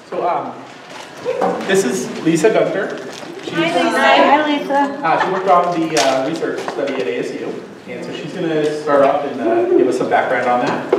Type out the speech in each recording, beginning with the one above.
So this is Lisa Gunter. Hi, Lisa. She worked on the research study at ASU, and so she's going to start off and give us some background on that.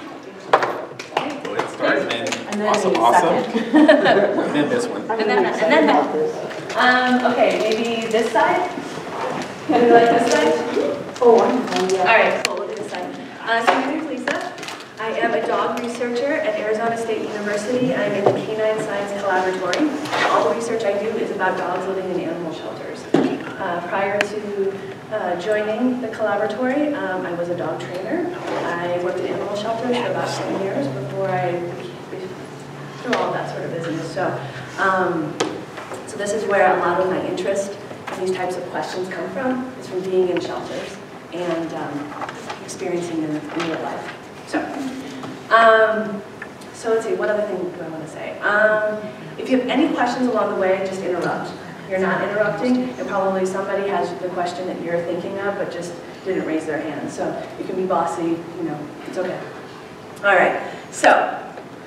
Go ahead, start, and then awesome. And then this one. And then that. Okay, maybe this side? Can we like this side? Oh, wonderful, yeah. All right, cool, look at this side. So my name is Lisa. I am a dog researcher at Arizona State University. I'm in the Canine Science Collaboratory. All the research I do is about dogs living in animal shelters. Prior to joining the collaboratory, I was a dog trainer. I worked in animal shelters for about 10 years before I through all that sort of business. So this is where a lot of my interest in these types of questions come from, is from being in shelters and experiencing them in real life. So let's see, what other thing do I want to say? If you have any questions along the way, just interrupt. You're not interrupting, and probably somebody has the question that you're thinking of, but just didn't raise their hand. So you can be bossy, you know, it's okay. All right, so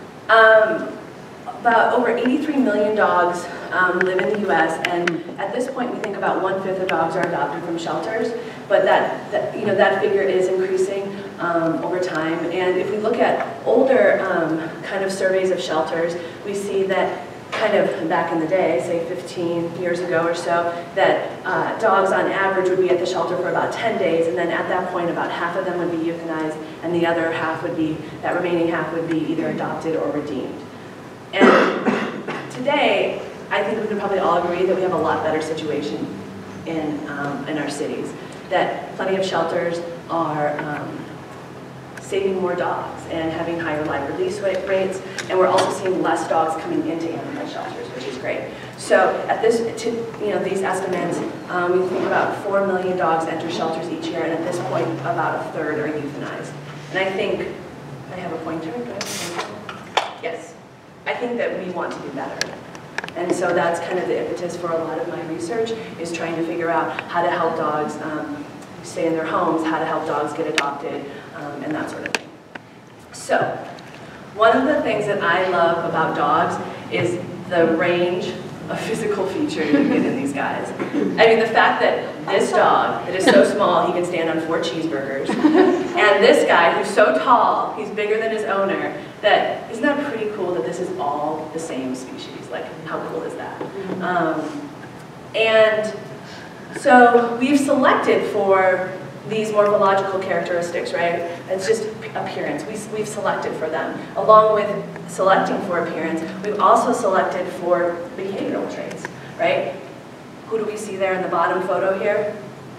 about over 83 million dogs live in the U.S., and at this point we think about 1/5 of dogs are adopted from shelters, but that figure is increasing over time. And if we look at older kind of surveys of shelters, we see that kind of back in the day, say 15 years ago or so, that dogs on average would be at the shelter for about 10 days, and then at that point about half of them would be euthanized, and the other half would be, that remaining half would be either adopted or redeemed. And today, I think we can probably all agree that we have a lot better situation in our cities, that plenty of shelters are saving more dogs and having higher live release rates, and we're also seeing less dogs coming into animal shelters, which is great. So at this, these estimates, we think about 4 million dogs enter shelters each year, and at this point, about a third are euthanized. And I think, I have a pointer, do I have a pointer? Yes. I think that we want to do better. And so that's kind of the impetus for a lot of my research, is trying to figure out how to help dogs stay in their homes, how to help dogs get adopted, and that sort of thing. So, one of the things that I love about dogs is the range of physical features you get in these guys. I mean, the fact that this dog, that is so small, he can stand on 4 cheeseburgers, and this guy who's so tall, he's bigger than his owner, isn't that pretty cool that this is all the same species? Like, how cool is that? And so we've selected for these morphological characteristics, right? It's just appearance. We've selected for them. Along with selecting for appearance, we've also selected for behavioral traits, right? Who do we see there in the bottom photo here?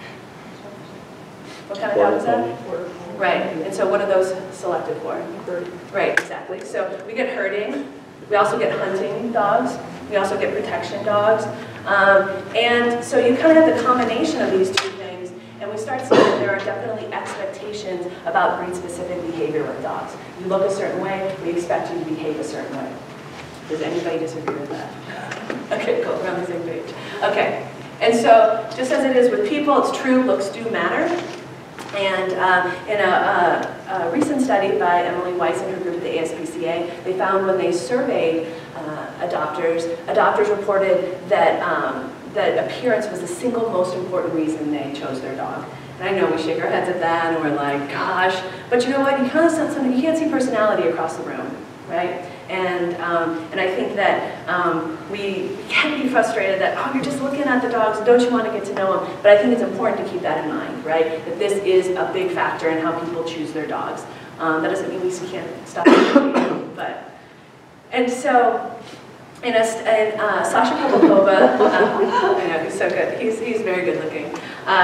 What kind of dog is that? Right, and so what are those selected for? Right, exactly. So we get herding, we also get hunting dogs, we also get protection dogs, and so you kind of have the combination of these two things, and we start seeing that there are definitely expectations about breed-specific behavior with dogs. You look a certain way, we expect you to behave a certain way. Does anybody disagree with that? Okay, cool, we're on the same page. Okay, and so just as it is with people, it's true, looks do matter. And in a recent study by Emily Weiss and her group at the ASPCA, they found when they surveyed adopters reported that, that appearance was the single most important reason they chose their dog. And I know we shake our heads at that and we're like, gosh, but you know what, you kind of sense something, you can't see personality across the room, right? And I think that we can be frustrated that, oh, you're just looking at the dogs, don't you want to get to know them? But I think it's important to keep that in mind, right? That this is a big factor in how people choose their dogs. That doesn't mean we can't stop it, but. And so, Sasha Popova, I know, he's so good, he's very good looking.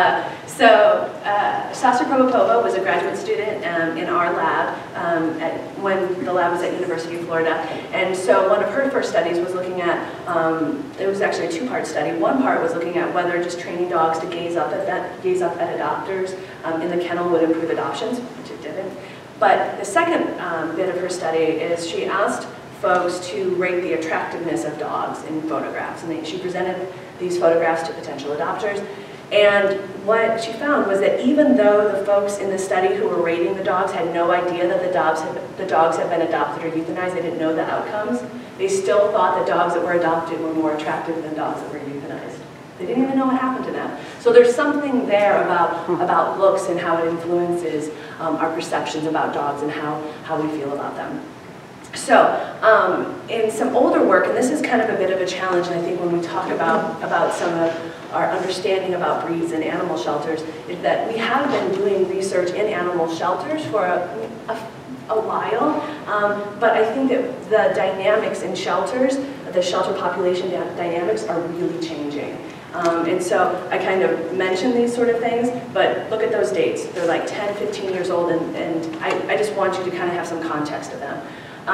Sasha Popova was a graduate student in our lab when the lab was at University of Florida. And so one of her first studies was looking at, it was actually a 2-part study. One part was looking at whether just training dogs to gaze up at adopters in the kennel would improve adoptions, which it didn't. But the second bit of her study is she asked folks to rate the attractiveness of dogs in photographs. And she presented these photographs to potential adopters. And what she found was that even though the folks in the study who were rating the dogs had no idea that the dogs had been adopted or euthanized, they didn't know the outcomes, they still thought that dogs that were adopted were more attractive than dogs that were euthanized. They didn't even know what happened to them. So there's something there about looks and how it influences our perceptions about dogs and how we feel about them. So in some older work, and this is kind of a bit of a challenge, and I think when we talk about some of our understanding about breeds in animal shelters, is that we have been doing research in animal shelters for a while, but I think that the dynamics in shelters, the shelter population dynamics are really changing. And so I kind of mentioned these sort of things, but look at those dates. They're like 10, 15 years old, and I just want you to kind of have some context of them.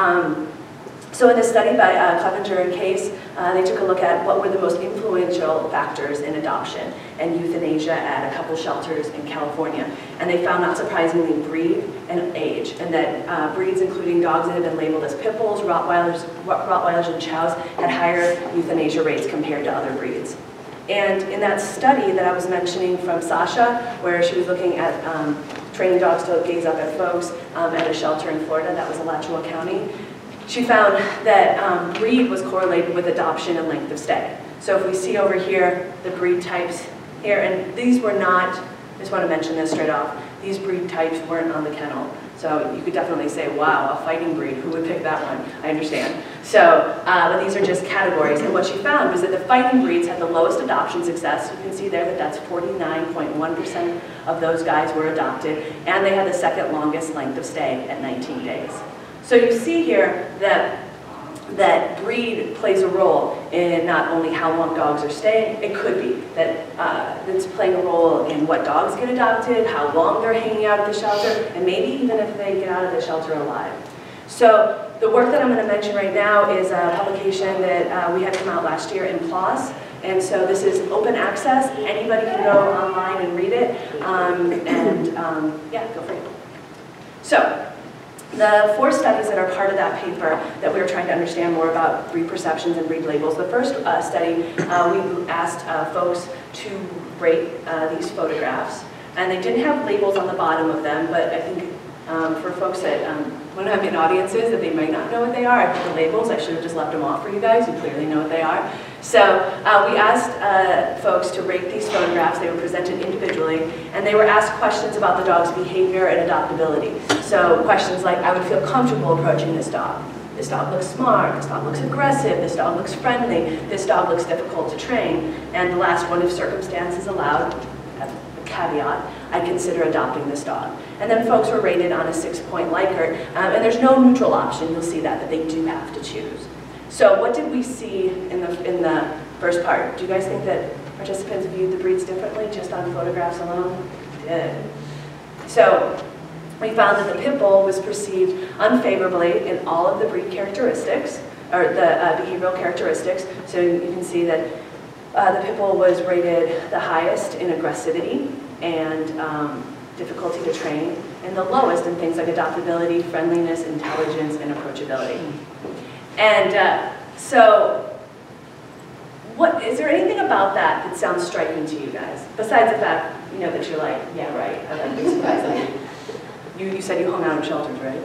So in this study by Gunter and Case, they took a look at what were the most influential factors in adoption and euthanasia at a couple shelters in California. And they found, not surprisingly, breed and age, and that breeds including dogs that had been labeled as pit bulls, Rottweilers, and Chows had higher euthanasia rates compared to other breeds. And in that study that I was mentioning from Sasha, where she was looking at training dogs to gaze up at folks at a shelter in Florida, that was Alachua County, she found that breed was correlated with adoption and length of stay. So if we see over here the breed types here, and these were not, I just want to mention this straight off, these breed types weren't on the kennel. So you could definitely say, wow, a fighting breed, who would pick that one? I understand. So, but these are just categories. And what she found was that the fighting breeds had the lowest adoption success. You can see there that that's 49.1% of those guys were adopted. And they had the second longest length of stay at 19 days. So you see here that breed plays a role in not only how long dogs are staying, it could be that it's playing a role in what dogs get adopted, how long they're hanging out at the shelter, and maybe even if they get out of the shelter alive. So the work that I'm going to mention right now is a publication that we had come out last year in PLOS. And so this is open access. Anybody can go online and read it. Yeah, go for it. So the 4 studies that are part of that paper that we were trying to understand more about breed perceptions and breed labels. The first study, we asked folks to rate these photographs. And they didn't have labels on the bottom of them, but I think for folks that when I'm in audiences that they might not know what they are, I put the labels. I should have just left them off for you guys. You clearly know what they are. So we asked folks to rate these photographs. They were presented individually, and they were asked questions about the dog's behavior and adoptability. So questions like, I would feel comfortable approaching this dog. This dog looks smart. This dog looks aggressive. This dog looks friendly. This dog looks difficult to train. And the last one, if circumstances allowed, caveat, I consider adopting this dog. And then folks were rated on a 6-point Likert, and there's no neutral option. You'll see that they do have to choose. So what did we see in the first part? Do you guys think that participants viewed the breeds differently just on photographs alone? Did. So we found that the pit bull was perceived unfavorably in all of the breed characteristics, or the behavioral characteristics. So you can see that the pit bull was rated the highest in aggressivity and difficulty to train, and the lowest in things like adoptability, friendliness, intelligence, and approachability. And so, is there anything about that sounds striking to you guys? Besides the fact, that you're like, yeah, right, I like big surprises. You said you hung out in shelters, right?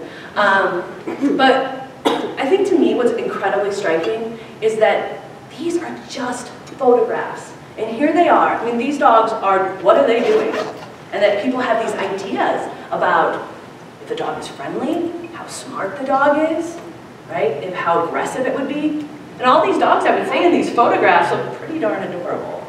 But I think to me what's incredibly striking is that these are just photographs. And here they are. I mean, these dogs are, what are they doing? And that people have these ideas about if the dog is friendly, how smart the dog is, right? How aggressive it would be. And all these dogs I've been saying in these photographs look pretty darn adorable.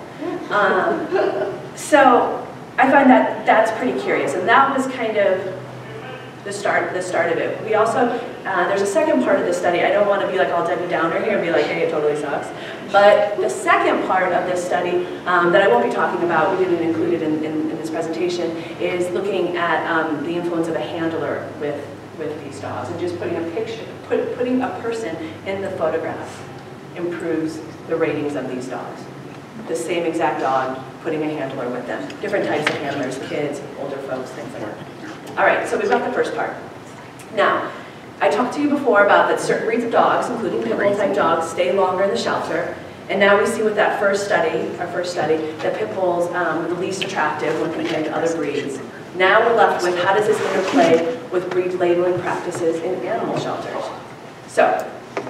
So I find that that's pretty curious. And that was kind of the start of it. We also, there's a second part of the study. I don't want to be like all Debbie Downer here and be like, hey, it totally sucks. But the second part of this study that I won't be talking about, we didn't include it in this presentation, is looking at the influence of a handler with these dogs, and just putting a picture, putting a person in the photograph improves the ratings of these dogs. The same exact dog, putting a handler with them. Different types of handlers, kids, older folks, things like that. All right, so we've got the first part. Now, I talked to you before about that certain breeds of dogs, including pit bull type dogs, stay longer in the shelter. And now we see with that first study, that pit bulls were the least attractive when compared to other breeds. Now we're left with how does this interplay with breed labeling practices in animal shelters. So,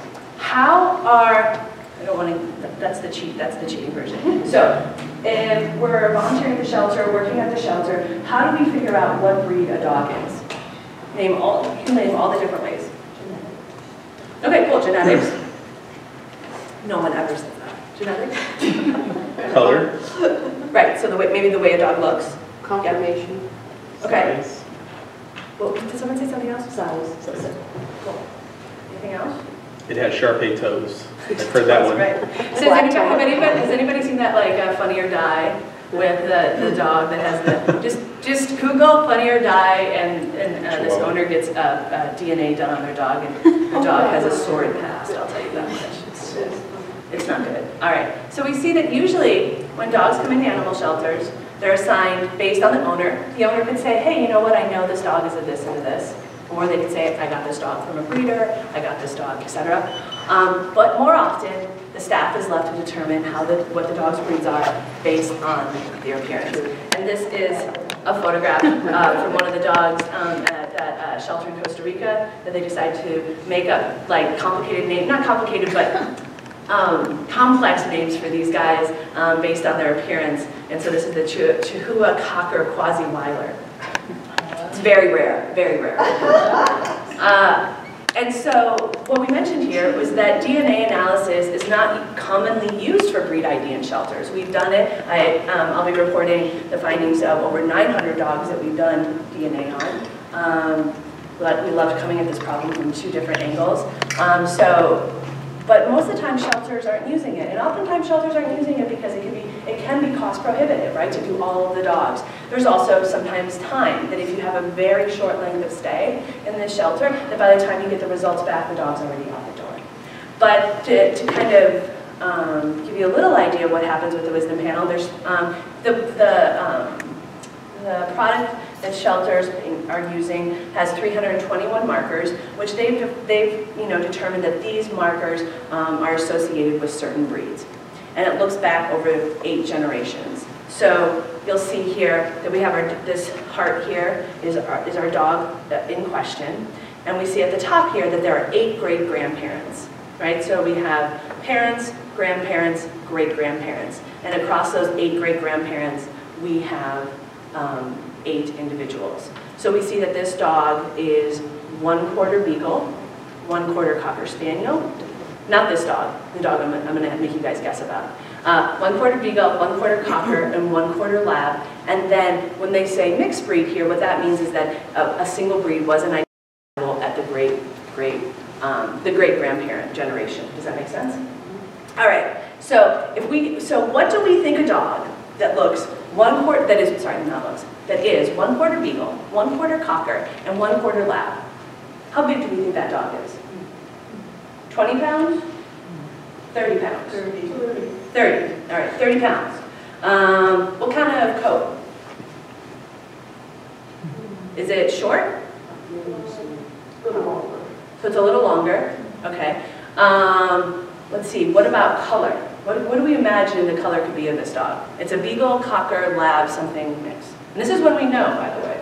I don't want to, that's the cheating version. So, if we're volunteering at the shelter, working at the shelter, how do we figure out what breed a dog is? You can name all the different ways. Okay, cool, genetics. No one ever says that. Genetics? Color. Right, so maybe the way a dog looks. Conformation. Yep. Okay. Size. Well, did someone say something else? Size. Cool. Anything else? It has Shar-Pei toes. I've heard that one. Right. So has anybody seen that like Funny or Die with the dog that has the just Google Funny or Die and this owner gets DNA done on their dog and the dog has a sordid past. I'll tell you that much. It's not good. All right. So we see that usually when dogs come into animal shelters, they're assigned based on the owner. The owner could say, hey, you know what? I know this dog is a this and a this. Or they could say, I got this dog from a breeder, I got this dog, etc. But more often, the staff is left to determine what the dog's breeds are based on their appearance. And this is a photograph from one of the dogs at that shelter in Costa Rica that they decided to make up like complicated names, not complicated, but complex names for these guys based on their appearance. And so this is the Chihuahua Cocker Quasi-Weiler. It's very rare, very rare. And so what we mentioned here was that DNA analysis is not commonly used for breed ID in shelters. We've done it. I'll be reporting the findings of over 900 dogs that we've done DNA on. But we loved coming at this problem from 2 different angles. But most of the time shelters aren't using it. And oftentimes shelters aren't using it because it can be cost prohibitive, right, to do all of the dogs. There's also sometimes time that if you have a very short length of stay in this shelter, that by the time you get the results back, the dog's already out the door. But to kind of give you a little idea of what happens with the wisdom panel, there's the product that shelters are using has 321 markers, which they've determined that these markers are associated with certain breeds. And it looks back over 8 generations. So you'll see here that we have this heart here is our dog in question. And we see at the top here that there are 8 great-grandparents, right? So we have parents, grandparents, great-grandparents. And across those 8 great-grandparents, we have 8 individuals. So we see that this dog is 1/4 Beagle, 1/4 Cocker Spaniel. Not this dog, the dog I'm going to make you guys guess about. 1/4 Beagle, 1/4 Cocker, and 1/4 Lab. And then when they say mixed breed here, what that means is that a single breed wasn't identifiable at the great-grandparent generation. Does that make sense? All right. So what do we think a dog that looks that is 1/4 Beagle, 1/4 Cocker, and 1/4 Lab? How big do we think that dog is? 20 pounds? 30 pounds? 30. All right, 30 pounds. What kind of coat? Is it short? So it's a little longer. Okay. Let's see, what about color? What do we imagine the color could be of this dog? It's a Beagle, Cocker, Lab, something mixed. And this is when we know, by the way.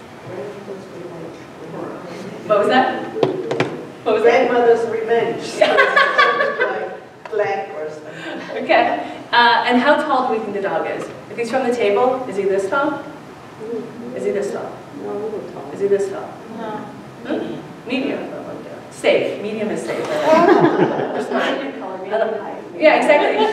What was that? What was that? Grandmother's revenge. Like black person. Okay. And how tall do we think the dog is? If he's from the table, is he this tall? Is he this tall? No, a little tall. Is he this tall? No. Medium. Safe. Medium is safe. Yeah, exactly.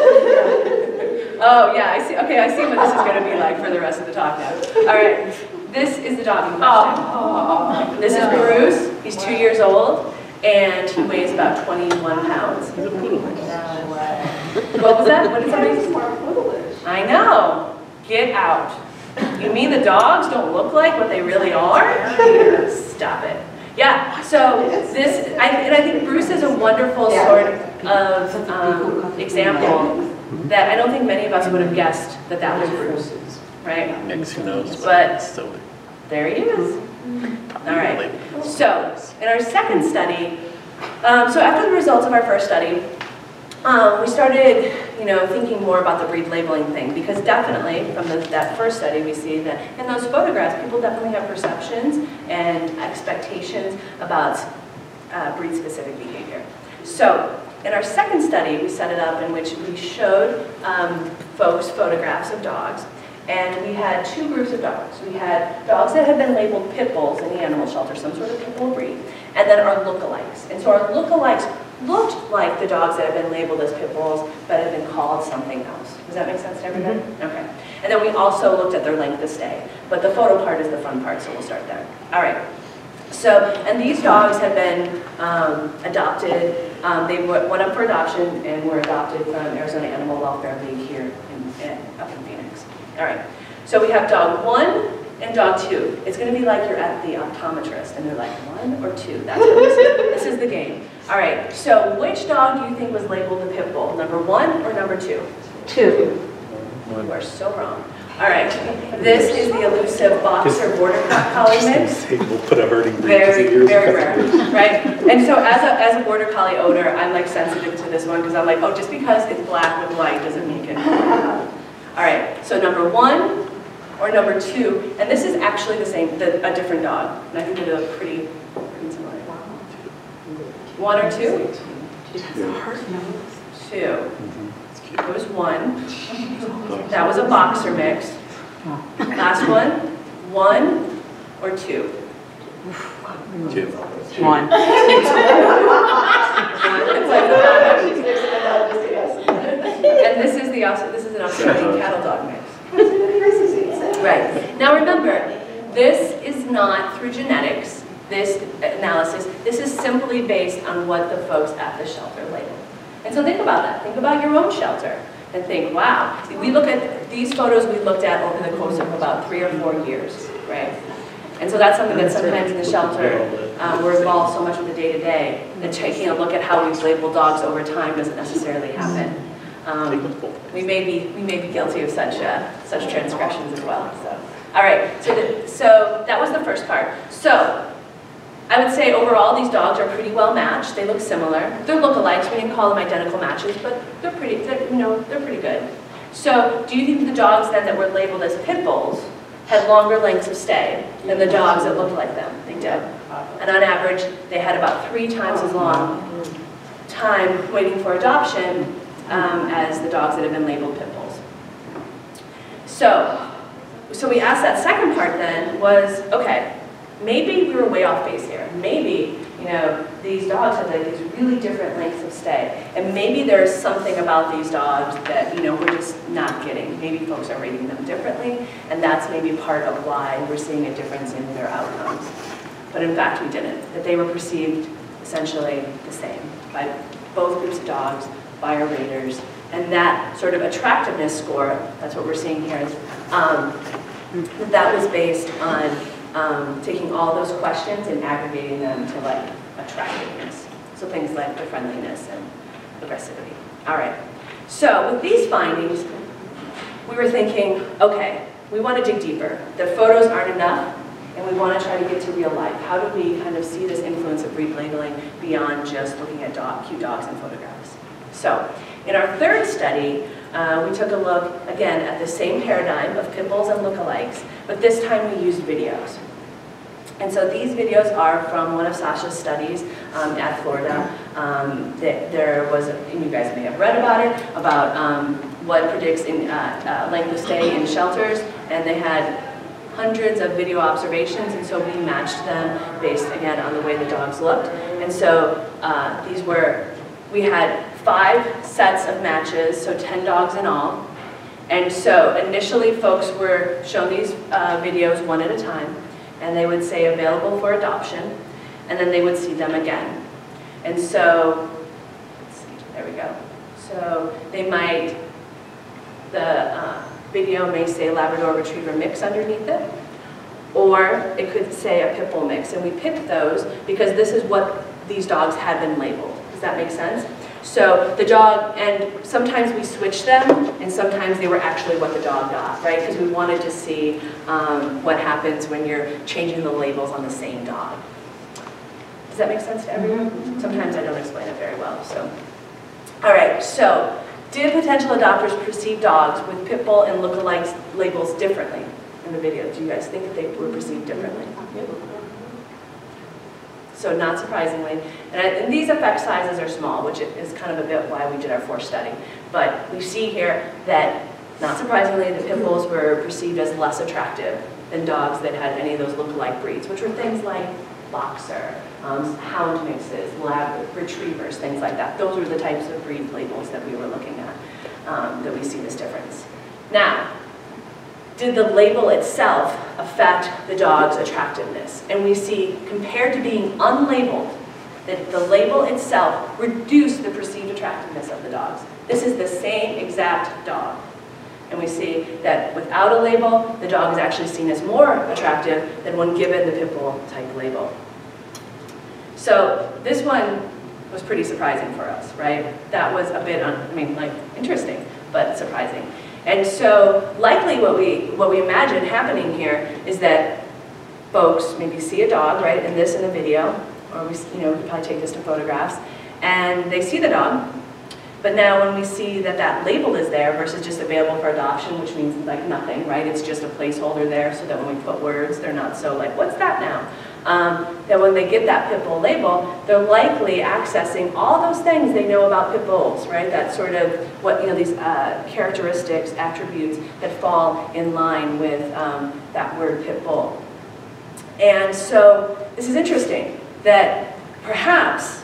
Oh, yeah, I see. Okay, I see what this is going to be like for the rest of the talk now. All right, this is the dog in question. This is Bruce. He's 2 years old, and he weighs about 21 pounds. He's a poodle. What was that? What did somebody say? I know. Get out. You mean the dogs don't look like what they really are? Stop it. Yeah, so I think Bruce is a wonderful sort of example that I don't think many of us would have guessed that was Bruce, right? Who knows? But there he is. All right, so in our second study, so after the results of our first study, we started, thinking more about the breed labeling thing, because definitely from that first study we see that in those photographs people definitely have perceptions and expectations about breed-specific behavior. So in our second study, we set it up in which we showed folks photographs of dogs. And we had two groups of dogs. We had dogs that had been labeled pit bulls in the animal shelter, some sort of pit bull breed, and then our lookalikes. And so our lookalikes looked like the dogs that had been labeled as pit bulls, but had been called something else. Does that make sense to everybody? Okay. And then we also looked at their length of stay. But the photo part is the fun part, so we'll start there. All right. So, and these dogs had been adopted. They went up for adoption and were adopted from Arizona Animal Welfare League here up in Phoenix. All right. So we have dog 1 and dog 2. It's going to be like you're at the optometrist and they're like 1 or 2. That's what this is. This is the game. All right. So which dog do you think was labeled a pit bull? Number 1 or number 2? 2. You are so wrong. All right. This is the elusive boxer border collie mix. We'll put a herding breed. Very, very rare, right? And so as a border collie owner, I'm like sensitive to this one because I'm like, oh, just because it's black with white doesn't make it. All right. So number 1 or number 2, and this is actually the same, a different dog. And I think they look pretty similar. 1 or 2? 2. It was 1. That was a boxer mix. Last one, 1 or 2? 2. 1. And this is an Australian cattle dog mix. Right. Now remember, this is not through genetics, this analysis. This is simply based on what the folks at the shelter label. And so think about that. Think about your own shelter and think, wow, we look at these photos we looked at over the course of about 3 or 4 years, right? And so that's something that sometimes in the shelter, we're involved so much with the day-to-day, that taking a look at how we've labeled dogs over time doesn't necessarily happen. We may be guilty of such transgressions as well. So, all right. So that was the first part. So I would say overall these dogs are pretty well matched. They look similar. They're lookalikes. We didn't call them identical matches, but they're pretty good. So do you think the dogs then that were labeled as pit bulls had longer lengths of stay than the dogs that looked like them? They did. And on average, they had about 3 times as long time waiting for adoption as the dogs that have been labeled pit bulls. So we asked that second part then was, okay, maybe we were way off base here. Maybe, these dogs have like these really different lengths of stay. And maybe there's something about these dogs that, we're just not getting. Maybe folks are rating them differently, and that's maybe part of why we're seeing a difference in their outcomes. But in fact, we didn't. That they were perceived essentially the same by both groups of dogs, by our raters. And that sort of attractiveness score, that's what we're seeing here, is, that was based on taking all those questions and aggregating them to like attractiveness. So things like the friendliness and aggressivity. All right. So with these findings, we were thinking, okay, we want to dig deeper. The photos aren't enough, and we want to try to get to real life. How do we kind of see this influence of breed labeling beyond just looking at cute dogs and photographs? So in our third study, we took a look, again, at the same paradigm of pit bulls and lookalikes, but this time we used videos. And so these videos are from one of Sasha's studies at Florida. There was, and you guys may have read about it, about what predicts in length of stay in shelters, and they had hundreds of video observations, and so we matched them based, again, on the way the dogs looked. And so we had 5 sets of matches, so 10 dogs in all. And so initially folks were shown these videos one at a time, and they would say available for adoption, and then they would see them again. And so, let's see, there we go. So the video may say Labrador Retriever mix underneath it, or it could say a pit bull mix, and we picked those because this is what these dogs had been labeled. Does that make sense? So the dog, and sometimes we switched them, and sometimes they were actually what the dog got, right? Because we wanted to see what happens when you're changing the labels on the same dog. Does that make sense to everyone? Sometimes I don't explain it very well, so. All right, so did potential adopters perceive dogs with pit bull and lookalike labels differently in the video? Do you guys think that they were perceived differently? So not surprisingly, and these effect sizes are small, which is kind of a bit why we did our force study. But we see here that, not surprisingly, the pit bulls were perceived as less attractive than dogs that had any of those look-alike breeds, which were things like boxer, hound mixes, lab retrievers, things like that. Those were the types of breed labels that we were looking at, that we see this difference. Now, did the label itself affect the dog's attractiveness? And we see, compared to being unlabeled, that the label itself reduced the perceived attractiveness of the dogs. This is the same exact dog. And we see that without a label, the dog is actually seen as more attractive than when given the pit bull type label. So this one was pretty surprising for us, right? That was a bit, interesting, but surprising. And so likely what we imagine happening here is that folks maybe see a dog, right, and this in a video, or we could probably take this to photographs, and they see the dog, but now when we see that that label is there versus just available for adoption, which means like nothing, right? It's just a placeholder there so that when we put words, they're not so like, what's that now? That when they get that pit bull label, they're likely accessing all those things they know about pit bulls, right? That sort of what, these characteristics, attributes that fall in line with that word pit bull. And so this is interesting that perhaps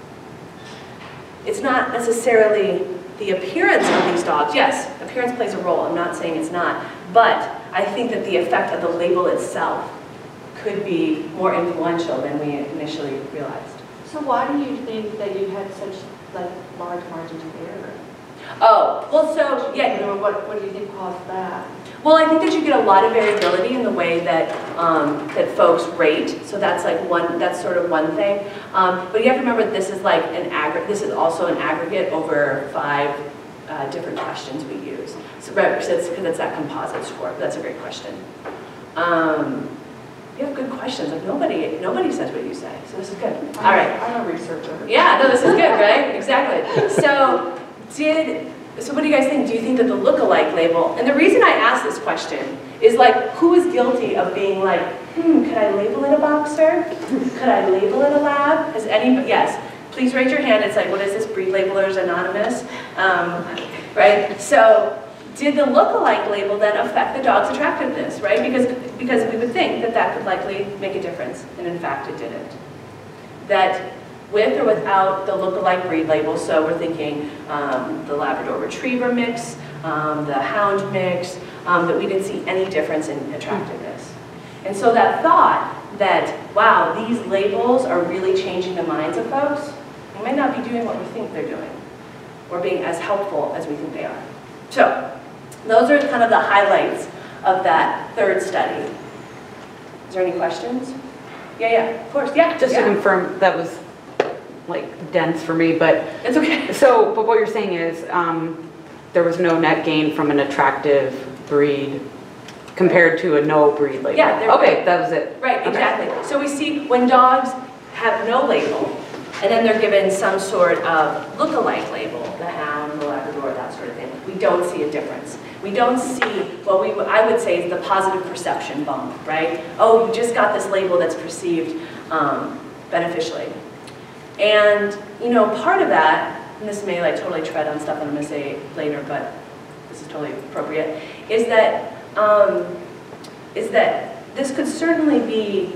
it's not necessarily the appearance of these dogs. Yes, appearance plays a role. I'm not saying it's not. But I think that the effect of the label itself could be more influential than we initially realized. So why do you think that you had such large margins of error? Oh, well, so yeah. What do you think caused that? Well, I think that you get a lot of variability in the way that that folks rate. So that's that's sort of one thing. But you have to remember this is like an aggregate. This is also an aggregate over 5 different questions we use. So because it's that composite score. That's a great question. You have good questions. Like nobody says what you say. So this is good. All right. I'm a researcher. Yeah. No, this is good, right? Exactly. So what do you guys think? Do you think that the look-alike label, and the reason I ask this question is like, who is guilty of being like, could I label it a boxer? Could I label it a lab? Has anybody, yes, please raise your hand. It's like, what is this, Breed Labelers Anonymous? Right? So did the look-alike label then affect the dog's attractiveness, right? Because we would think that that could likely make a difference, and in fact it didn't. That with or without the look-alike breed label, so we're thinking the Labrador Retriever mix, the Hound mix, that we didn't see any difference in attractiveness. And so that thought that, wow, these labels are really changing the minds of folks, they might not be doing what we think they're doing, or being as helpful as we think they are. So those are kind of the highlights of that third study. Is there any questions? Yeah, of course, yeah. Just to confirm, that was like dense for me, but it's okay. So, but what you're saying is there was no net gain from an attractive breed compared to a no breed label. Yeah. Okay, that was it. Right, exactly. Okay. So we see when dogs have no label, and then they're given some sort of look-alike label, the Hound, the Labrador, that sort of thing, we don't see a difference. We don't see what I would say is the positive perception bump, right? Oh, you just got this label that's perceived beneficially. And, part of that, and this may totally tread on stuff I'm going to say later, but this is totally appropriate, is that this could certainly be,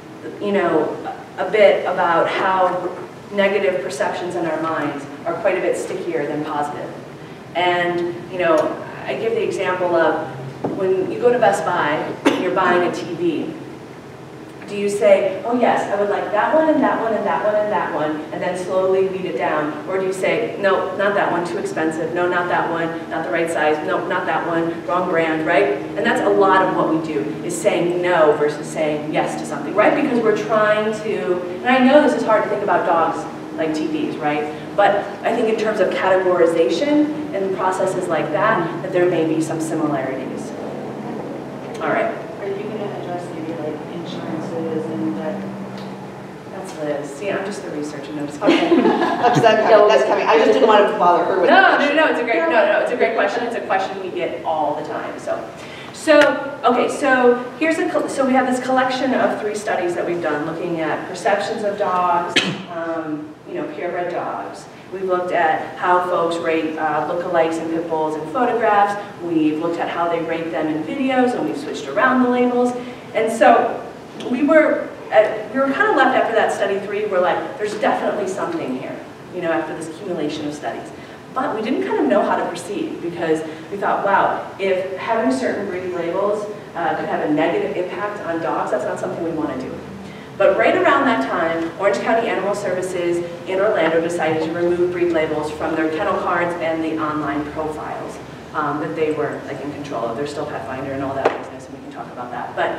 a bit about how negative perceptions in our minds are quite a bit stickier than positive. And, I give the example of when you go to Best Buy and you're buying a TV, do you say, oh yes, I would like that one and that one and that one and that one, and then slowly weed it down? Or do you say, no, not that one, too expensive, no, not that one, not the right size, no, not that one, wrong brand, right? And that's a lot of what we do, is saying no versus saying yes to something, right? Because we're trying to, and I know this is hard to think about dogs like TVs, right? But I think in terms of categorization and processes like that there may be some similarities. All right. Are you going to address maybe insurances and that? That's Liz. See, I'm just the researcher. No, just okay. That's coming. I just didn't want to bother her with No, it's a great question. It's a question we get all the time. So, okay, so here's so we have this collection of 3 studies that we've done looking at perceptions of dogs, you know, purebred dogs. We've looked at how folks rate lookalikes and pit bulls in photographs. We've looked at how they rate them in videos, and we've switched around the labels. And so we were kind of left after that study 3. We're like, there's definitely something here, you know, after this accumulation of studies. But we didn't kind of know how to proceed because we thought, wow, if having certain breed labels could have a negative impact on dogs, that's not something we want to do. But right around that time, Orange County Animal Services in Orlando decided to remove breed labels from their kennel cards and the online profiles that they were like in control of. They're still Pet Finder and all that business, and we can talk about that. But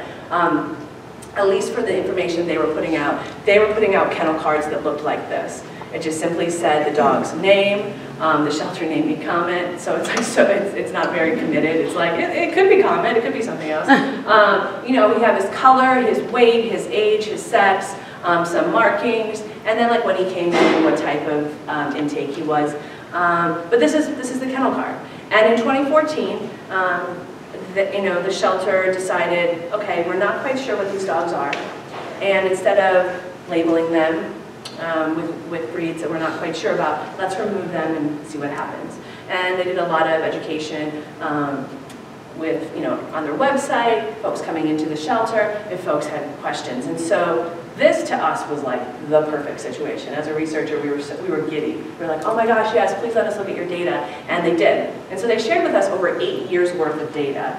at least for the information they were putting out kennel cards that looked like this. It just simply said the dog's name, the shelter name and comment. So it's like, so it's not very committed. It's like, it could be comment, it could be something else. You know, we have his color, his weight, his age, his sex, some markings, and then like when he came in and what type of intake he was. But this is the kennel card. And in 2014, the shelter decided, okay, we're not quite sure what these dogs are. And instead of labeling them with breeds that we're not quite sure about, let's remove them and see what happens. And they did a lot of education with, you know, on their website, folks coming into the shelter, if folks had questions. And so this to us was like the perfect situation. As a researcher, we were giddy. We were like, oh my gosh, yes, please let us look at your data. And they did. And so they shared with us over 8 years worth of data.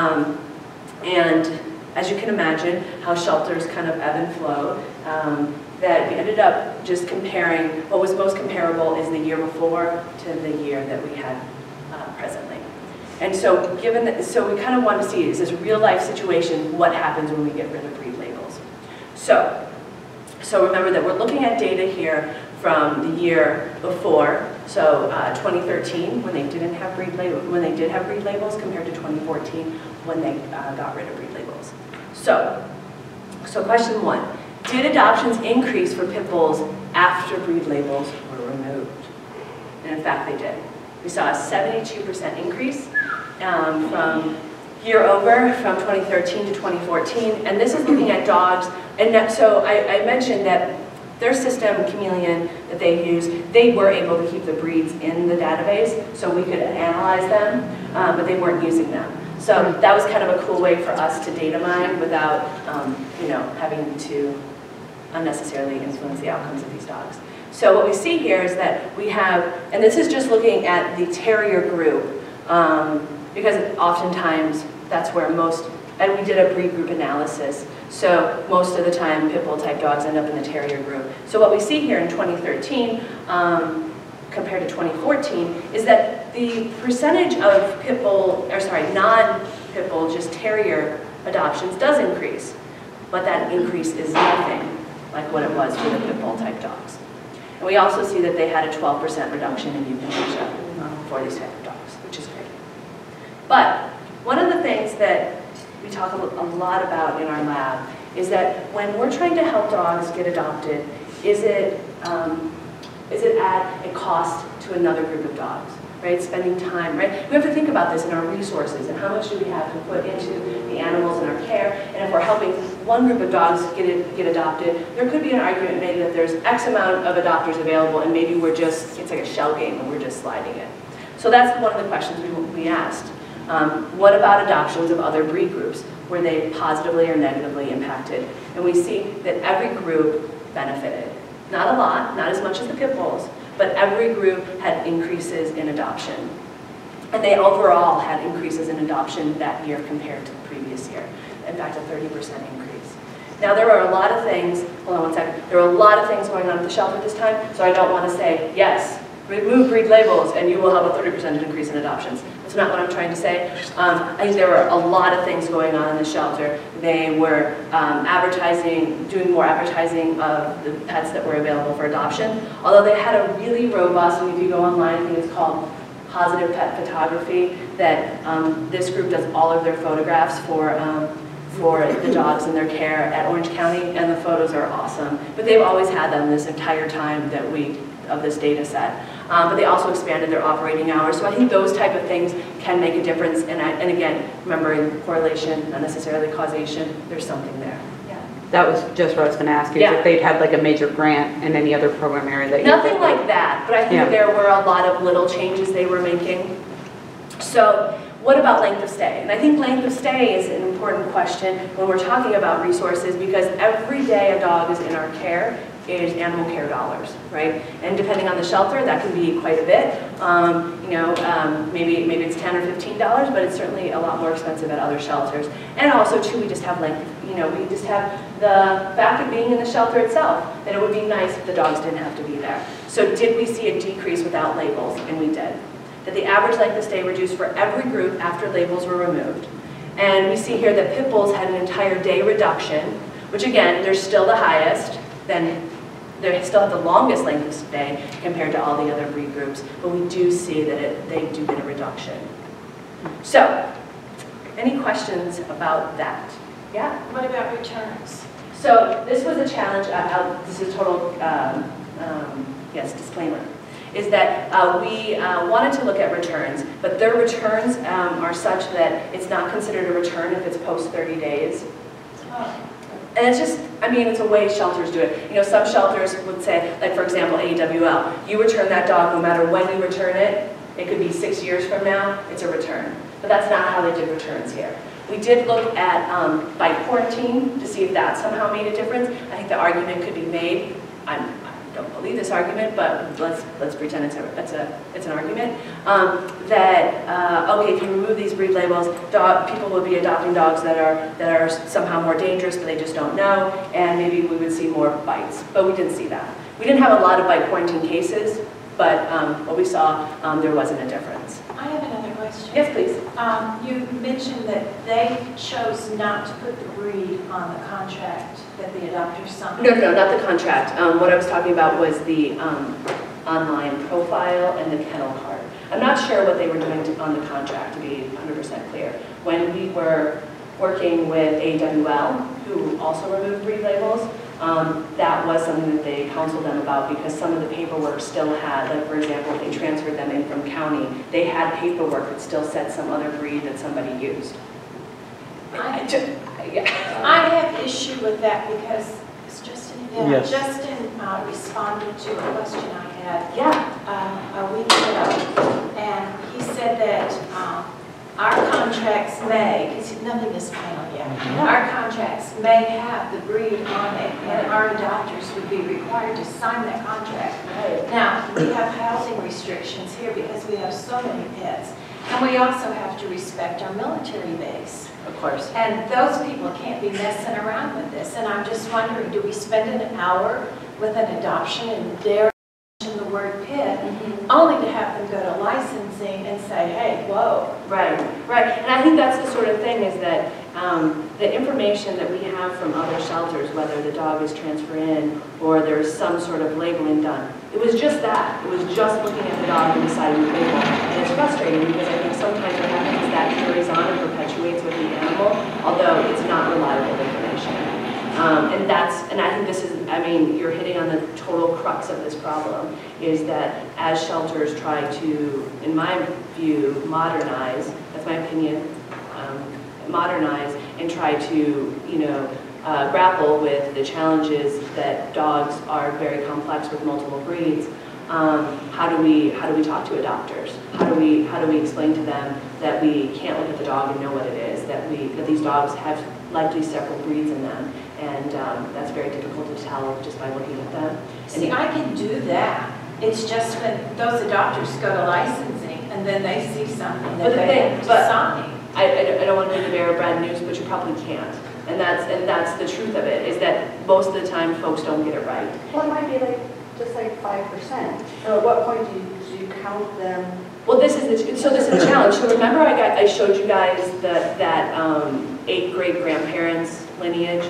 And as you can imagine, how shelters kind of ebb and flow, that we ended up just comparing, what was most comparable is the year before to the year that we had presently. And so given that, so we kind of want to see, is this real life situation, what happens when we get rid of breed labels? So remember that we're looking at data here from the year before, so 2013 when they didn't have breed labels, when they did have breed labels, compared to 2014 when they got rid of breed labels. So question 1, did adoptions increase for pit bulls after breed labels were removed? And in fact, they did. We saw a 72% increase from year over, from 2013 to 2014. And this is looking at dogs. And so I mentioned that their system, Chameleon, that they use, they were able to keep the breeds in the database, so we could analyze them, but they weren't using them. So that was kind of a cool way for us to data mine without, you know, having to unnecessarily influence the outcomes of these dogs. So what we see here is that we have, and this is just looking at the terrier group, because oftentimes that's where most, and we did a breed group analysis, so most of the time pit bull type dogs end up in the terrier group. So what we see here in 2013, compared to 2014, is that the percentage of pit bull, or sorry, non-pit bull, just terrier adoptions does increase, but that increase is nothing like what it was for the pit bull type dogs. And we also see that they had a 12% reduction in euthanasia for these type of dogs, which is great. But one of the things that we talk a lot about in our lab is that when we're trying to help dogs get adopted, is it at a cost to another group of dogs, right? Spending time, right? We have to think about this in our resources and how much do we have to put into the animals in our care. And if we're helping one group of dogs get adopted, there could be an argument made that there's X amount of adopters available and maybe we're just, it's like a shell game and we're just sliding it. So that's one of the questions we asked. What about adoptions of other breed groups? Were they positively or negatively impacted? And we see that every group benefited. Not a lot, not as much as the pit bulls, but every group had increases in adoption. And they overall had increases in adoption that year compared to the previous year. In fact, a 30% increase. Now there were a lot of things, hold on one second, there were a lot of things going on at the shelter this time, so I don't want to say, yes, remove breed labels and you will have a 30% increase in adoptions. That's not what I'm trying to say. I think there were a lot of things going on in the shelter. They were doing more advertising of the pets that were available for adoption. Although they had a really robust, and if you go online, I think it's called Positive Pet Photography, that this group does all of their photographs for the dogs in their care at Orange County, and the photos are awesome. But they've always had them this entire time of this data set. But they also expanded their operating hours. So I think those type of things can make a difference. And again, remembering correlation, not necessarily causation, there's something there. That was just what I was going to ask you, if they'd had like a major grant in any other program area that you... Nothing like that, but I think there were a lot of little changes they were making. So what about length of stay? And I think length of stay is an important question when we're talking about resources, because every day a dog is in our care is animal care dollars, right? And depending on the shelter, that can be quite a bit. Maybe it's $10 or $15, but it's certainly a lot more expensive at other shelters. And also, too, we just have length. We just have the fact of being in the shelter itself, that it would be nice if the dogs didn't have to be there. So did we see a decrease without labels? And we did. That the average length of stay reduced for every group after labels were removed. And we see here that pit bulls had an entire day reduction, which again, they're still the highest, then they still have the longest length of stay compared to all the other breed groups, but we do see that they do get a reduction. So, any questions about that? Yeah? What about returns? So, this was a challenge, this is total, disclaimer, is that we wanted to look at returns, but their returns are such that it's not considered a return if it's post 30 days. Oh. And it's just, it's a way shelters do it. Some shelters would say, like for example, AWL, you return that dog no matter when you return it. It could be 6 years from now, it's a return. But that's not how they did returns here. We did look at bite quarantine to see if that somehow made a difference. I think the argument could be made. I don't believe this argument, but let's pretend it's an argument. Okay, if you remove these breed labels, people will be adopting dogs that are somehow more dangerous, but they just don't know, and maybe we would see more bites. But we didn't see that. We didn't have a lot of bite quarantine cases, but what we saw, there wasn't a difference. I have another question. Yes, please. You mentioned that they chose not to put the breed on the contract that the adopters signed. No, not the contract. What I was talking about was the online profile and the kennel card. I'm not sure what they were doing on the contract, to be 100% clear. When we were working with AWL, who also removed breed labels, that was something that they counseled them about, because some of the paperwork still had, like for example, if they transferred them in from county, they had paperwork that still said some other breed that somebody used. I have issue with that because it's Justin. Yeah, yes. Justin responded to a question I had a week ago, and he said that our contracts may, because nothing is final yet, our contracts may have the breed on it, and our adopters would be required to sign that contract. Right. Now, we have housing restrictions here because we have so many pets, and we also have to respect our military base. Of course. And those people can't be messing around with this, and I'm just wondering, do we spend an hour with an adoption and dare mention the word pet, only to have them go to licensing and say, hey, whoa. Right. And I think that's the sort of thing is that the information that we have from other shelters, whether the dog is transferred in or there's some sort of labeling done, it was just that. It was just looking at the dog and deciding the label. And it's frustrating because I think sometimes what happens is that carries on and perpetuates with the animal, although it's not reliable information. And I think this is, you're hitting on the total crux of this problem, is that as shelters try to, in my view, modernize, that's my opinion, modernize and try to, grapple with the challenges that dogs are very complex with multiple breeds. How do we talk to adopters? How do we explain to them that we can't look at the dog and know what it is? That these dogs have likely several breeds in them, and that's very difficult to tell just by looking at them. See, I can do that. It's just when those adopters go to licensing and then they see something that they have to sign. I don't want to be the bearer of bad news, but you probably can't. And that's the truth of it, is that most of the time folks don't get it right. Well, it might be just like 5%. So at what point do you count them? Well, this is the challenge. So remember I showed you guys that 8 great-grandparents lineage?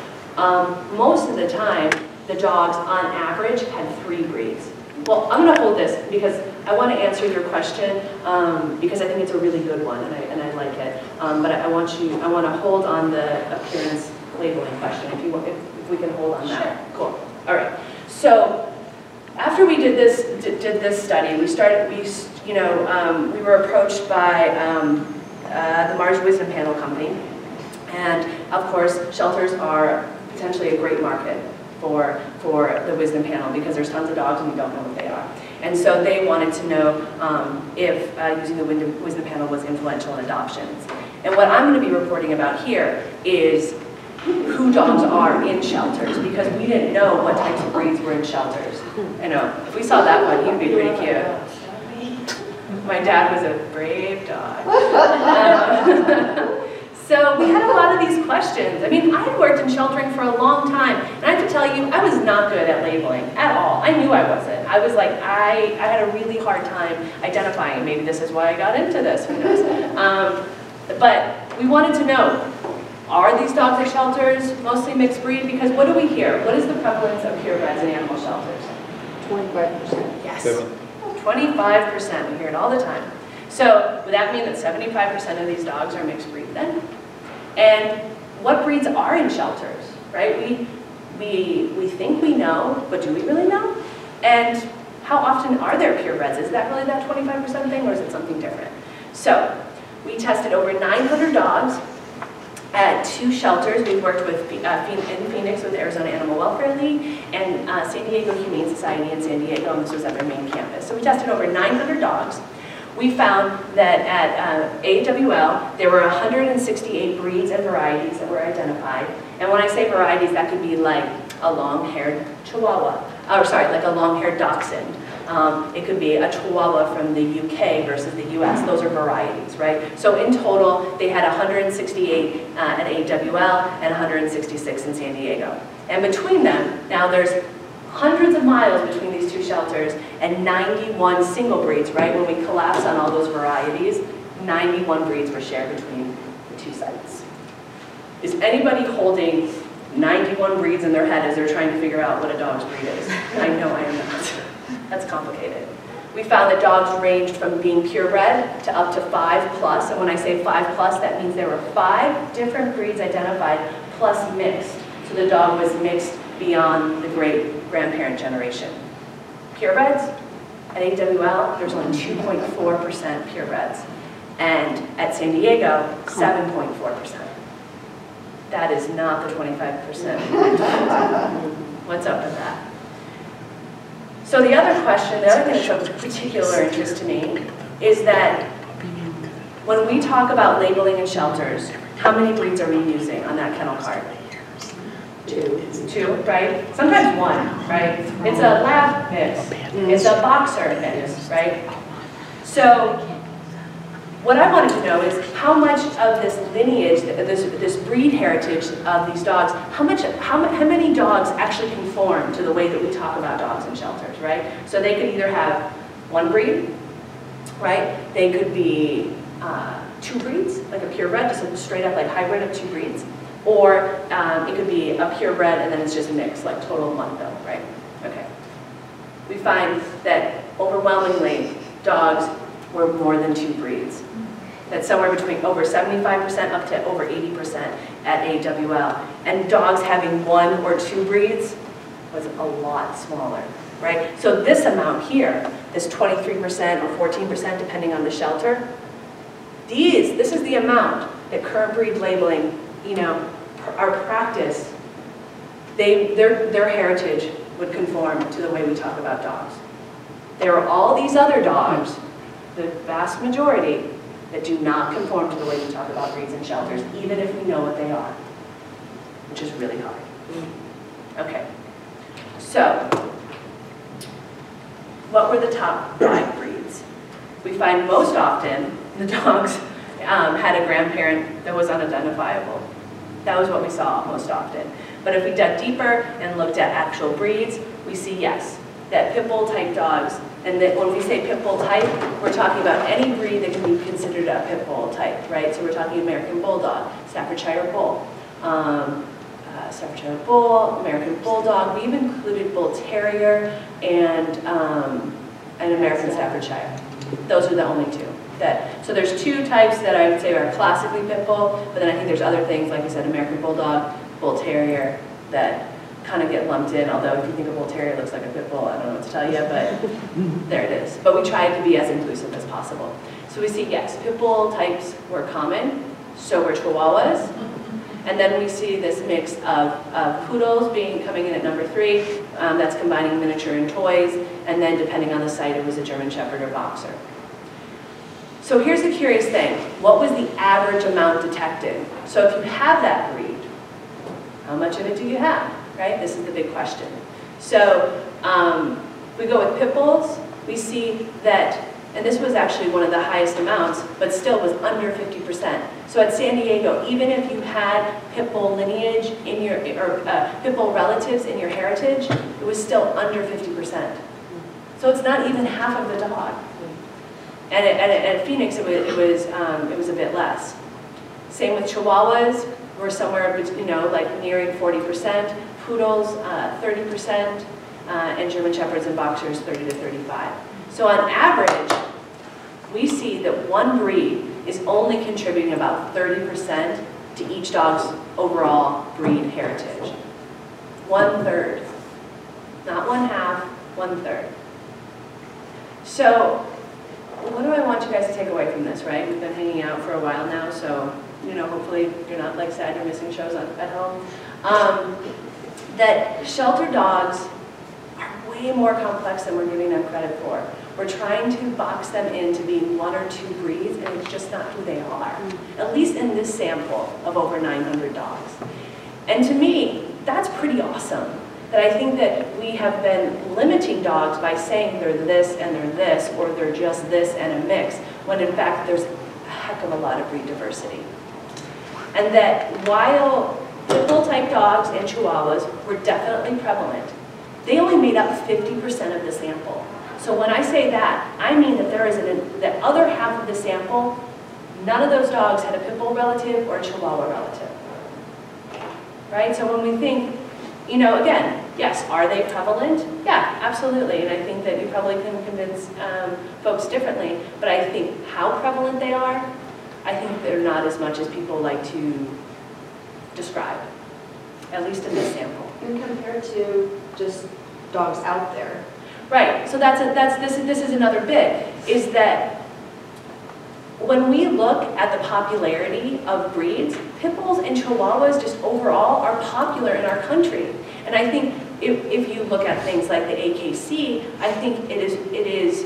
Most of the time, the dogs on average had 3 breeds. Well, I'm going to hold this because I want to answer your question because I think it's a really good one and I like it. But I want to hold on the appearance labeling question if we can hold on that. Sure. Cool. All right. So after we did this study, we we were approached by the Mars Wisdom Panel Company, and of course, shelters are potentially a great market for the Wisdom Panel because there's tons of dogs and we don't know what they are. And so they wanted to know if using the Wisdom Panel was influential in adoptions. And what I'm going to be reporting about here is who dogs are in shelters, because we didn't know what types of breeds were in shelters. I know, if we saw that one, he'd be pretty cute. My dad was a brave dog. So we had a lot of these questions. I mean, I had worked in sheltering for a long time, and I have to tell you, I was not good at labeling at all. I knew I wasn't. I was like, I had a really hard time identifying. Maybe this is why I got into this, who knows. But we wanted to know, are these dogs at shelters mostly mixed breed? Because what do we hear? What is the prevalence of purebreds in animal shelters? 25%. Yes. 25%, we hear it all the time. So would that mean that 75% of these dogs are mixed breed then? And what breeds are in shelters, right? We think we know, but do we really know? And how often are there purebreds? Is that really that 25% thing, or is it something different? So we tested over 900 dogs at 2 shelters. We've worked with in Phoenix with the Arizona Animal Welfare League and San Diego Humane Society in San Diego, and this was at their main campus. So we tested over 900 dogs. We found that at AWL, there were 168 breeds and varieties that were identified. And when I say varieties, that could be like a long-haired Chihuahua, or sorry, like a long-haired Dachshund. It could be a Chihuahua from the UK versus the US. Those are varieties, right? So in total, they had 168 at AWL and 166 in San Diego. And between them, now there's hundreds of miles between these 2 shelters and 91 single breeds, right? When we collapse on all those varieties, 91 breeds were shared between the 2 sites. Is anybody holding 91 breeds in their head as they're trying to figure out what a dog's breed is? I know I am not. That's complicated. We found that dogs ranged from being purebred to up to 5+, and when I say 5+, that means there were 5 different breeds identified plus mixed. So the dog was mixed beyond the great-grandparent generation. Purebreds, at AWL, there's only 2.4% purebreds, and at San Diego, 7.4%. That is not the 25%. What's up with that? So the other question, the other thing that's of particular interest to me, is that when we talk about labeling in shelters, how many breeds are we using on that kennel card? 2, right? Sometimes 1, right? It's a lab mix. It's a boxer mix, right? So what I wanted to know is how much of this lineage, this breed heritage of these dogs, how many dogs actually conform to the way that we talk about dogs in shelters, right? So they could either have 1 breed, right? They could be 2 breeds, like a purebred, just a straight up like hybrid of 2 breeds. Or it could be a purebred and then it's just mixed, like total one-bill, right? Okay. We find that overwhelmingly dogs were more than 2 breeds. That's somewhere between over 75% up to over 80% at AWL. And dogs having 1 or 2 breeds was a lot smaller, right? So this amount here, this 23% or 14% depending on the shelter, this is the amount that current breed labeling, our practice, their heritage would conform to the way we talk about dogs. There are all these other dogs, the vast majority, that do not conform to the way we talk about breeds and shelters, even if we know what they are, which is really hard. Okay, so what were the top 5 breeds? We find most often the dogs had a grandparent that was unidentifiable. That was what we saw most often. But if we dug deeper and looked at actual breeds, we see, yes, that pit bull type dogs, and that when we say pit bull type, we're talking about any breed that can be considered a pit bull type, right? So we're talking American Bulldog, Staffordshire Bull, Staffordshire Bull, American Bulldog. We've included Bull Terrier and American Staffordshire. Those are the only 2. So there's 2 types that I would say are classically pit bull, but then I think there's other things, like I said, American Bulldog, Bull Terrier, that kind of get lumped in, although if you think a bull terrier looks like a pit bull, I don't know what to tell you, but there it is. But we tried to be as inclusive as possible. So we see, yes, pit bull types were common, so were Chihuahuas. And then we see this mix of poodles coming in at number 3. That's combining miniature and toys. And then depending on the site, it was a German Shepherd or Boxer. So here's the curious thing. What was the average amount detected? So if you have that breed, how much of it do you have, right? This is the big question. So we go with pit bulls. We see that, and this was actually one of the highest amounts, but still was under 50%. So at San Diego, even if you had pit bull lineage in your, or pit bull relatives in your heritage, it was still under 50%. So it's not even half of the dog. And at Phoenix, it was a bit less. Same with Chihuahuas, we're somewhere, like nearing 40%. Poodles, 30%, and German Shepherds and Boxers, 30 to 35. So on average, we see that one breed is only contributing about 30% to each dog's overall breed heritage. 1/3. Not 1/2, 1/3. So, what do I want you guys to take away from this, right? We've been hanging out for a while now, so, hopefully you're not like sad you're missing shows at home. That shelter dogs are way more complex than we're giving them credit for. We're trying to box them into being 1 or 2 breeds, and it's just not who they are, at least in this sample of over 900 dogs. And to me, that's pretty awesome, that I think that we have been limiting dogs by saying they're this and they're this, or they're just this and a mix, when in fact there's a heck of a lot of breed diversity. And that while pit bull type dogs and Chihuahuas were definitely prevalent, they only made up 50% of the sample. So when I say that, I mean that there is the other half of the sample, none of those dogs had a pit bull relative or a Chihuahua relative. Right? So when we think, again, yes, are they prevalent? Yeah, absolutely. And I think that you probably can convince folks differently. But I think how prevalent they are, I think they're not as much as people like to describe, at least in this sample. And compared to just dogs out there. Right, so this is another bit, is that when we look at the popularity of breeds, pit bulls and Chihuahuas just overall are popular in our country. And I think if you look at things like the AKC, I think it is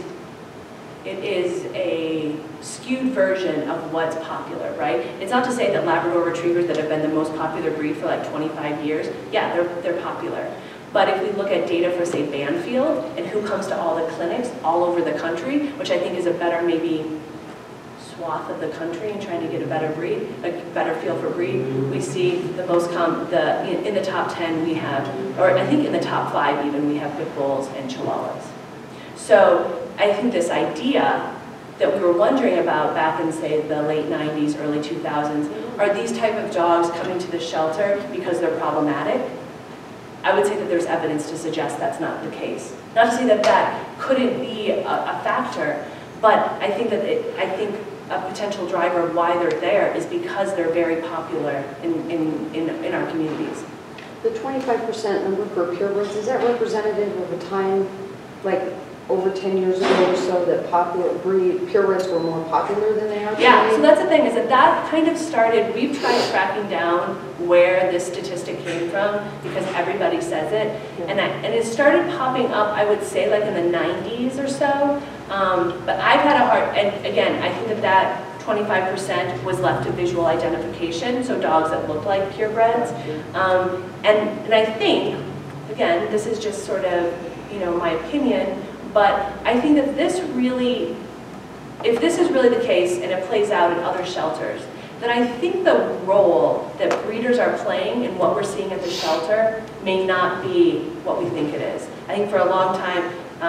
a skewed version of what's popular, right? It's not to say that Labrador Retrievers that have been the most popular breed for like 25 years, yeah, they're popular. But if we look at data for, say, Banfield, and who comes to all the clinics all over the country, which I think is a better, maybe, swath of the country and trying to get a better breed, a better feel for breed, we see the most in the top 10 we have, or I think in the top 5 even, we have pit bulls and Chihuahuas. So I think this idea that we were wondering about back in, say, the late 90s, early 2000s, are these type of dogs coming to the shelter because they're problematic? I would say that there's evidence to suggest that's not the case. Not to say that that couldn't be a factor, but I think that a potential driver of why they're there is because they're very popular in our communities. The 25% number for purebreds, is that representative of a time, like over 10 years ago or so, that popular breed purebreds were more popular than they are today? Yeah, so that's the thing, is that kind of started, we've tried tracking down where this statistic came from, because everybody says it, and it started popping up, I would say, like in the 90s or so, but I've had a hard, and again, I think that 25% was left to visual identification, so dogs that look like purebreds, and I think, again, this is just sort of, my opinion, but I think that this really, if this is really the case and it plays out in other shelters, then I think the role that breeders are playing in what we're seeing at the shelter may not be what we think it is. I think for a long time,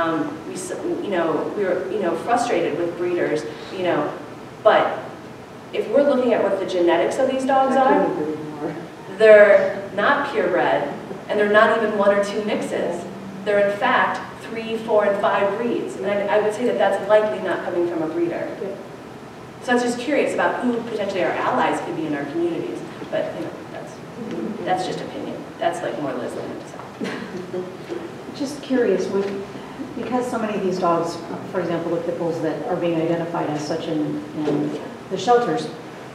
we were frustrated with breeders, but if we're looking at what the genetics of these dogs are, they're not purebred, and they're not even 1 or 2 mixes. They're in fact 3, 4, and 5 breeds. And I would say that that's likely not coming from a breeder. So I was just curious about who potentially our allies could be in our communities. But that's just opinion. That's like more Liz than to say. Just curious, because so many of these dogs, for example, the pit bulls that are being identified as such in the shelters,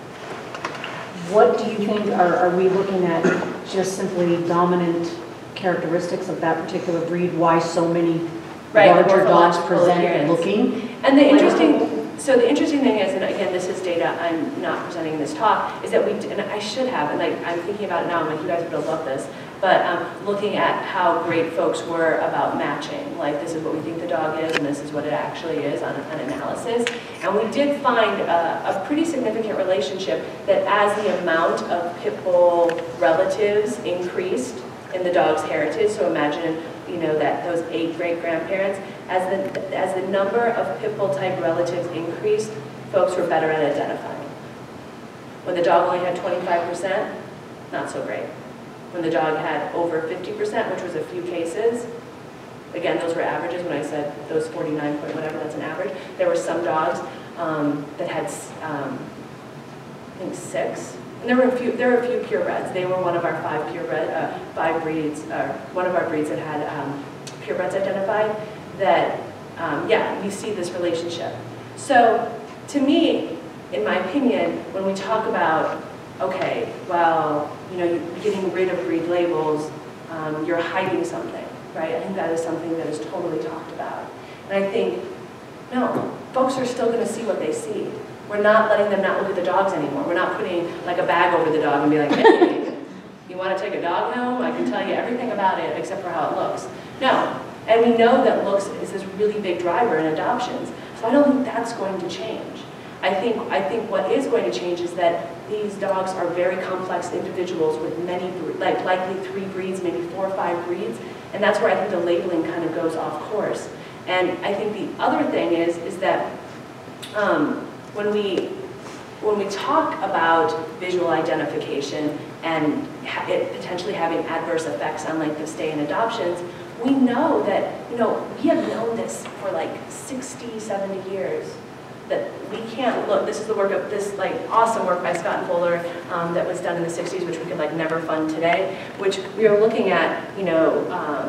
what do you think, are we looking at just simply dominant characteristics of that particular breed? Why so many larger dogs present looking? And the interesting thing is, and again, this is data I'm not presenting in this talk, is that and I should have, and like I'm thinking about it now, I'm like, you guys would have loved this, but looking at how great folks were about matching, like this is what we think the dog is, and this is what it actually is on analysis. And we did find a pretty significant relationship that as the amount of pit bull relatives increased in the dog's heritage, so imagine, you know, that those 8 great-grandparents, as the number of pit bull type relatives increased, folks were better at identifying. When the dog only had 25%, not so great. When the dog had over 50%, which was a few cases, again, those were averages. When I said those 49 point whatever, that's an average. There were some dogs that had, I think 6. And there were a few purebreds. They were one of our 5 breeds, one of our breeds that had purebreds identified. That, yeah, we see this relationship. So, to me, in my opinion, when we talk about, okay, well, you know, you're getting rid of breed labels, you're hiding something, right? I think that is something that is totally talked about. And I think, no, folks are still going to see what they see. We're not letting them not look at the dogs anymore. We're not putting like a bag over the dog and be like, hey, you want to take a dog home? I can tell you everything about it except for how it looks. No. And we know that looks is this really big driver in adoptions. So I don't think that's going to change. I think what is going to change is that these dogs are very complex individuals with many, like likely 3 breeds, maybe 4 or 5 breeds. And that's where I think the labeling kind of goes off course. And I think the other thing is that when we talk about visual identification and it potentially having adverse effects on length of stay in adoptions, we know that, you know, we have known this for like 60, 70 years, that we can't look, this is the work of this like awesome work by Scott and Fuller that was done in the 60s, which we could like never fund today, which we are looking at, you know,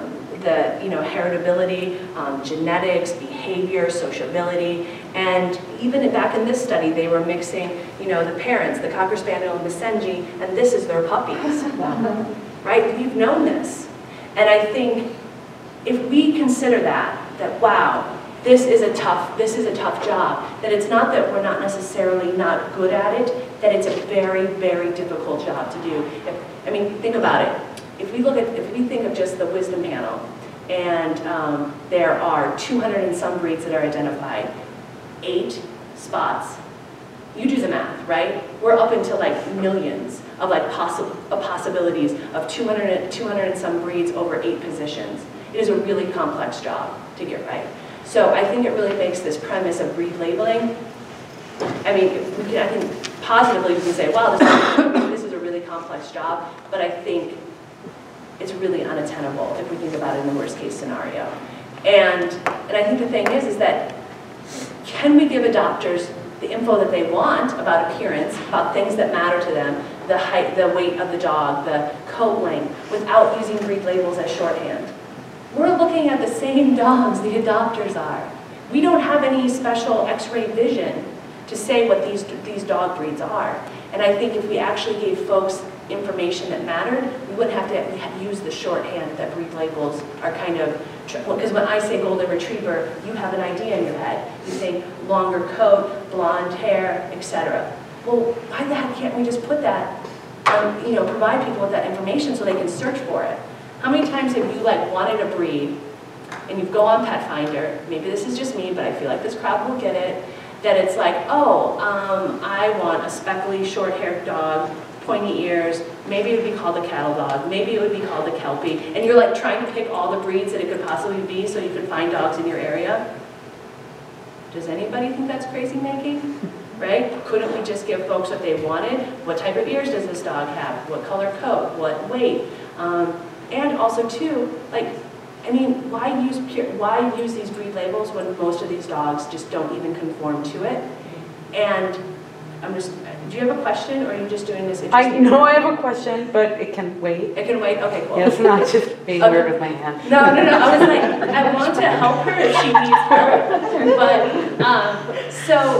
heritability, genetics, behavior, sociability, and even back in this study, they were mixing, you know, the parents, the Cocker Spaniel and the Senji, and this is their puppies, right? We've known this. And I think if we consider that wow, this is a tough job, that it's not that we're not necessarily not good at it, that it's a very, very difficult job to do. I mean, think about it. If we think of just the wisdom panel, and there are 200 and some breeds that are identified, 8 spots. You do the math, right? We're up into like millions of like possibilities of 200 and some breeds over 8 positions. It is a really complex job to get right. So I think it really makes this premise of breed labeling. I mean, I think positively we can say, wow, this is a really complex job, but I think it's really unattainable if we think about it in the worst case scenario. And I think the thing is that can we give adopters the info that they want about appearance, about things that matter to them, the height, the weight of the dog, the coat length, without using breed labels as shorthand? We're looking at the same dogs the adopters are. We don't have any special x-ray vision to say what these dog breeds are. And I think if we actually gave folks information that mattered, we wouldn't have to use the shorthand that breed labels are kind of, because when I say golden retriever, you have an idea in your head. You think longer coat, blonde hair, etc. Well, why the heck can't we just put that, you know, provide people with that information so they can search for it? How many times have you like wanted a breed and you go on Pet Finder, maybe this is just me, but I feel like this crowd will get it, that it's like, oh, I want a speckly, short-haired dog, pointy ears, maybe it would be called a cattle dog, maybe it would be called a Kelpie, and you're like trying to pick all the breeds that it could possibly be so you could find dogs in your area. Does anybody think that's crazy making? Right? Couldn't we just give folks what they wanted? What type of ears does this dog have? What color coat? What weight? And also too, like, I mean, why use these breed labels when most of these dogs just don't even conform to it? And Do you have a question, or are you just doing this? I know I have a question, but it can wait. It can wait? Okay, cool. Yeah, it's not just being weird with my hand. No. I was like, I want to help her if she needs help. But,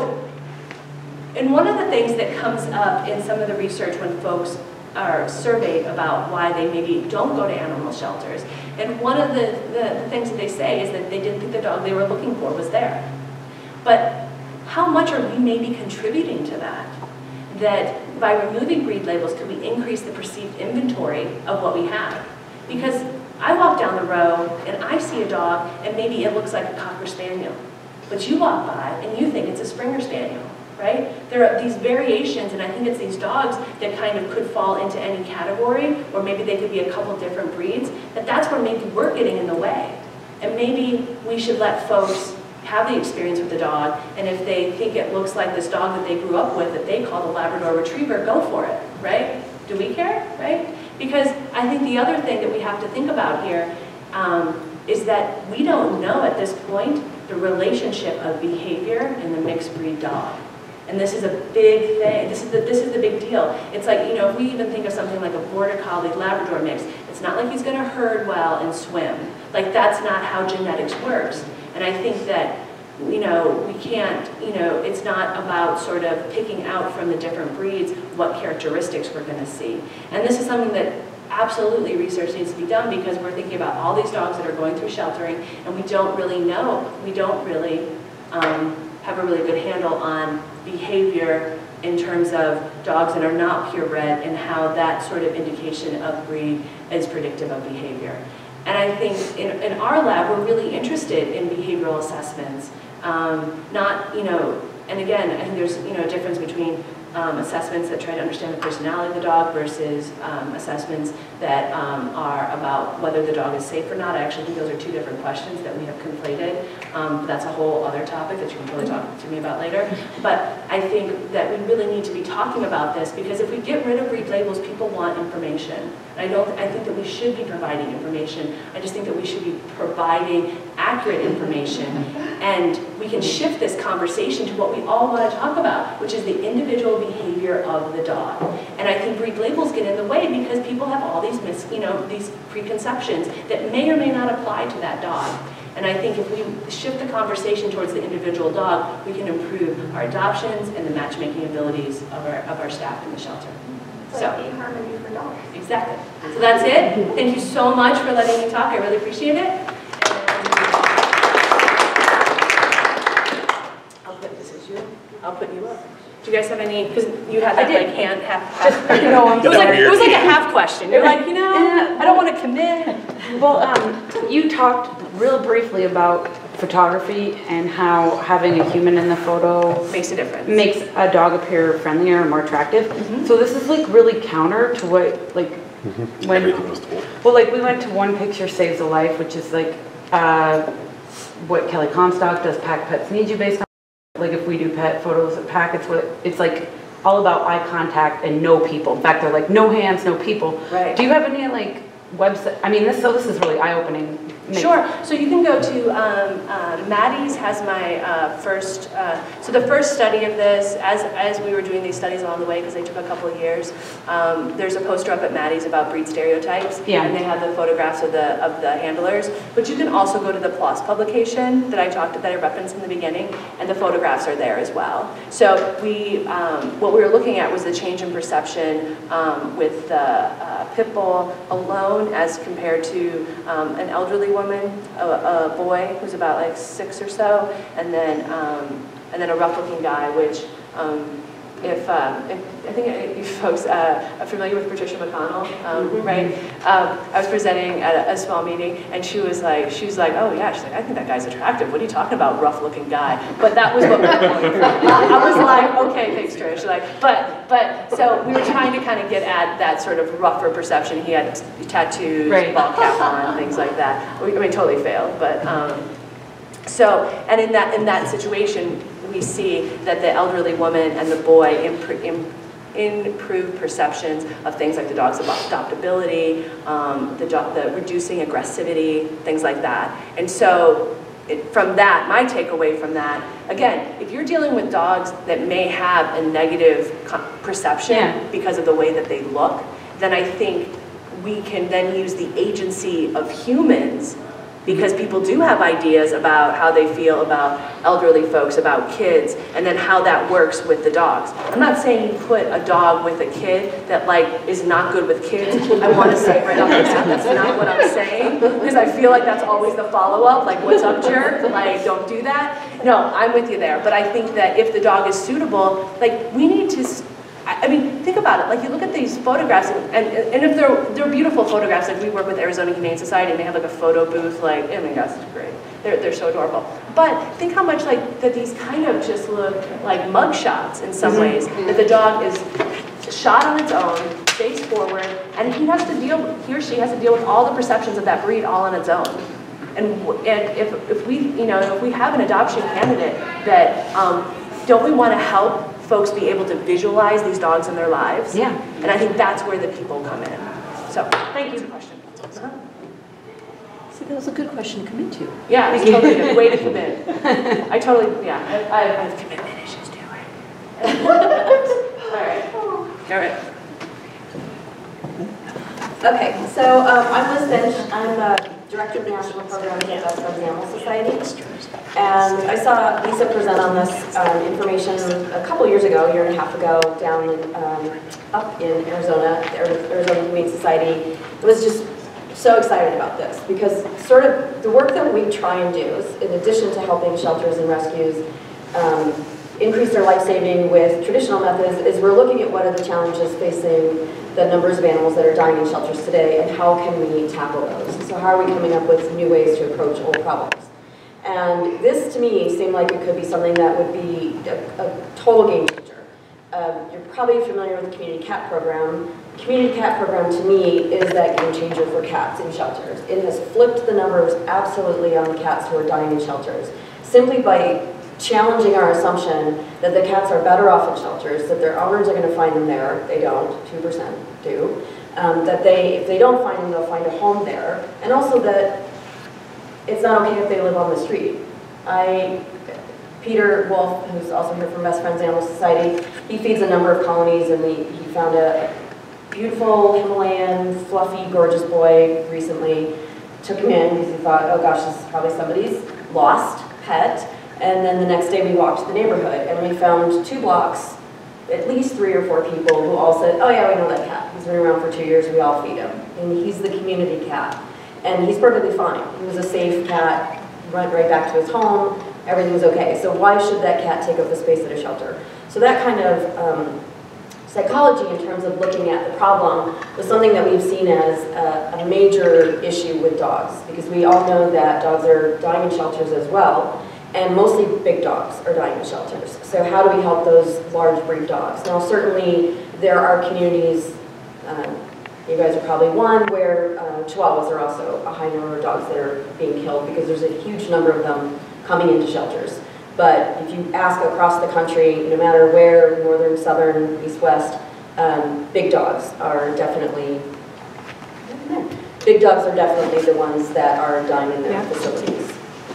and one of the things that comes up in some of the research when folks are surveyed about why they maybe don't go to animal shelters, and one of the things that they say is that they didn't think the dog they were looking for was there. But how much are we maybe contributing to that? That by removing breed labels, could we increase the perceived inventory of what we have? Because I walk down the road and I see a dog and maybe it looks like a Cocker Spaniel, but you walk by and you think it's a Springer Spaniel, right? There are these variations, and I think it's these dogs that kind of could fall into any category, or maybe they could be a couple different breeds, that's where maybe we're getting in the way. And maybe we should let folks have the experience with the dog, and if they think it looks like this dog that they grew up with that they call the Labrador Retriever, go for it, right? Do we care, right? Because I think the other thing that we have to think about here is that we don't know at this point the relationship of behavior in the mixed breed dog. And this is a big thing. This is the big deal. It's like, you know, if we even think of something like a Border Collie Labrador mix, it's not like he's going to herd well and swim. Like, that's not how genetics works. And I think that, you know, we can't, you know, it's not about sort of picking out from the different breeds what characteristics we're going to see. And this is something that absolutely research needs to be done, because we're thinking about all these dogs that are going through sheltering, and we don't really know, we don't really have a really good handle on behavior in terms of dogs that are not purebred and how that sort of indication of breed is predictive of behavior. And I think in our lab, we're really interested in behavioral assessments. Not, you know, and again, I think there's, you know, a difference between assessments that try to understand the personality of the dog versus assessments that are about whether the dog is safe or not. I actually think those are two different questions that we have conflated. That's a whole other topic that you can really talk to me about later. But I think that we really need to be talking about this, because if we get rid of breed labels, people want information. I think that we should be providing information. I just think that we should be providing accurate information, and we can shift this conversation to what we all want to talk about, which is the individual behavior of the dog. And I think breed labels get in the way because people have all these these preconceptions that may or may not apply to that dog. And I think if we shift the conversation towards the individual dog, we can improve our adoptions and the matchmaking abilities of our staff in the shelter. It's like eHarmony for dogs. Exactly. So that's it. Thank you so much for letting me talk. I really appreciate it. I'll put this as you. I'll put you up. Do you guys have any? Because you had that like hand half. It was like a half question. You're like, you know, I don't want to commit. Well, you talked real briefly about photography and how having a human in the photo makes a difference. Makes a dog appear friendlier and more attractive. Mm-hmm. So this is like really counter to what like when like we went to One Picture Saves a Life, which is like what Kelly Comstock does. PACC Pets Need You based on. Like if we do pet photos at PACC, it's like all about eye contact and no people. In fact, they're like no hands, no people. Right. Do you have any like website? I mean, this is really eye-opening. Sure. So you can go to Maddie's has my first. So the first study of this, as we were doing these studies along the way, because they took a couple of years. There's a poster up at Maddie's about breed stereotypes, and they have the photographs of the handlers. But you can also go to the PLOS publication that I referenced in the beginning, and the photographs are there as well. So what we were looking at was the change in perception with the pit bull alone as compared to an elderly woman, a boy who's about like 6 or so, and then a rough-looking guy, which I think you folks are familiar with Patricia McConnell, right? I was presenting at a small meeting, and she was like, oh yeah, she's like, I think that guy's attractive. What are you talking about, rough-looking guy? But that was what we were going for. I was like, okay, thanks, Trish. Like, but so we were trying to kind of get at that sort of rougher perception. He had tattoos, ball cap on, things like that. I mean, totally failed, but and in that situation, we see that the elderly woman and the boy improved perceptions of things like the dog's adoptability, the reducing aggressivity, things like that. And so from that, my takeaway from that, again, if you're dealing with dogs that may have a negative perception because of the way that they look, then I think we can then use the agency of humans, because people do have ideas about how they feel about elderly folks, about kids, and then how that works with the dogs. I'm not saying you put a dog with a kid that like is not good with kids. I want to say right off the bat, that's not what I'm saying, because I feel like that's always the follow-up, like, what's up, jerk? Like, don't do that. No, I'm with you there, but I think that if the dog is suitable, like, we need to, I mean, think about it. Like, you look at these photographs, and if they're beautiful photographs, like we work with Arizona Humane Society, and they have like a photo booth, like, oh my gosh, it's great. They're so adorable. But think how much like that these kind of just look like mug shots in some ways. That the dog is shot on its own, face forward, and he or she has to deal with all the perceptions of that breed all on its own. And if we have an adoption candidate that don't we want to help folks be able to visualize these dogs in their lives? Yeah. And I think that's where the people come in. So, thank you for the question. See, that was a good question to come into. Yeah, it's totally good. Way to commit. I have commitment issues too. All right. Okay, so I'm Liz Finch. I'm Director of the National Program at the Pima Animal Society. And I saw Lisa present on this information a couple years ago, a year and a half ago, down up in Arizona, the Arizona Humane Society. I was just so excited about this because sort of the work that we try and do is, in addition to helping shelters and rescues increase their life saving with traditional methods, is we're looking at what are the challenges facing the numbers of animals that are dying in shelters today and how can we tackle those. So how are we coming up with new ways to approach old problems? And this, to me, seemed like it could be something that would be a total game changer. You're probably familiar with the Community Cat Program. The Community Cat Program, to me, is that game changer for cats in shelters. It has flipped the numbers absolutely on the cats who are dying in shelters, simply by challenging our assumption that the cats are better off in shelters, that their owners are going to find them there. They don't, 2% do. That if they don't find them, they'll find a home there. And also that it's not okay if they live on the street. Peter Wolf, who's also here from Best Friends Animal Society, he feeds a number of colonies, and he found a beautiful Himalayan, fluffy, gorgeous boy recently. Took him in because he thought, oh gosh, this is probably somebody's lost pet. And then the next day we walked the neighborhood, and we found 2 blocks, at least 3 or 4 people who all said, oh yeah, we know that cat. He's been around for 2 years, we all feed him. And he's the community cat. And he's perfectly fine. He was a safe cat, went right back to his home, everything was okay. So why should that cat take up the space at a shelter? So that kind of psychology in terms of looking at the problem was something that we've seen as a major issue with dogs, because we all know that dogs are dying in shelters as well, and mostly big dogs are dying in shelters. So how do we help those large breed dogs? Now certainly there are communities, you guys are probably one, where Chihuahuas are also a high number of dogs that are being killed because there's a huge number of them coming into shelters. But if you ask across the country, no matter where, northern, southern, east, west, big dogs are definitely the ones that are dying in their facilities.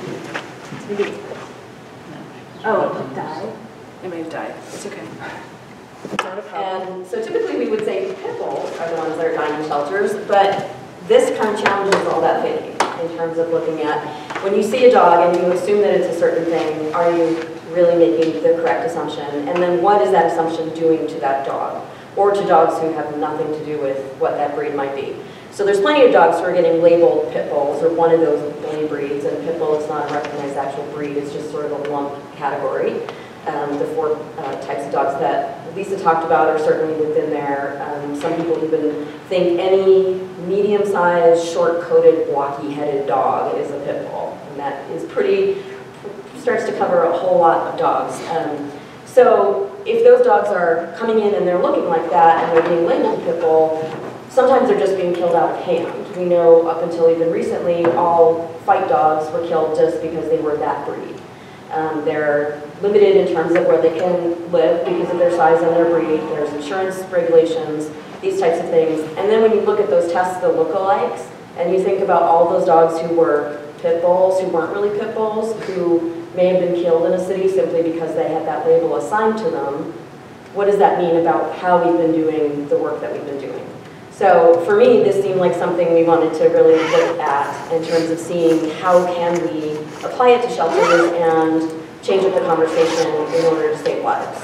Oh, die? It may have died. It's okay. And so typically we would say pit bulls are the ones that are dying in shelters, but this kind of challenges all that thinking in terms of looking at when you see a dog and you assume that it's a certain thing, are you really making the correct assumption? And then what is that assumption doing to that dog? Or to dogs who have nothing to do with what that breed might be. So there's plenty of dogs who are getting labeled pit bulls or one of those many breeds, and pit bull is not a recognized actual breed, it's just sort of a lump category. The 4 types of dogs that Lisa talked about are certainly within there. Some people even think any medium-sized, short-coated, blocky-headed dog is a pit bull, and that is starts to cover a whole lot of dogs. So if those dogs are coming in and they're looking like that and they're being labeled pit bull, sometimes they're just being killed out of hand. We know up until even recently, all fight dogs were killed just because they were that breed. They're limited in terms of where they can live because of their size and their breed. There's insurance regulations, these types of things. And then when you look at those tests, the lookalikes, and you think about all those dogs who were pit bulls who weren't really pit bulls, who may have been killed in a city simply because they had that label assigned to them. What does that mean about how we've been doing the work that we've been doing? So for me, this seemed like something we wanted to really look at in terms of seeing how can we apply it to shelters and change up the conversation in order to save lives.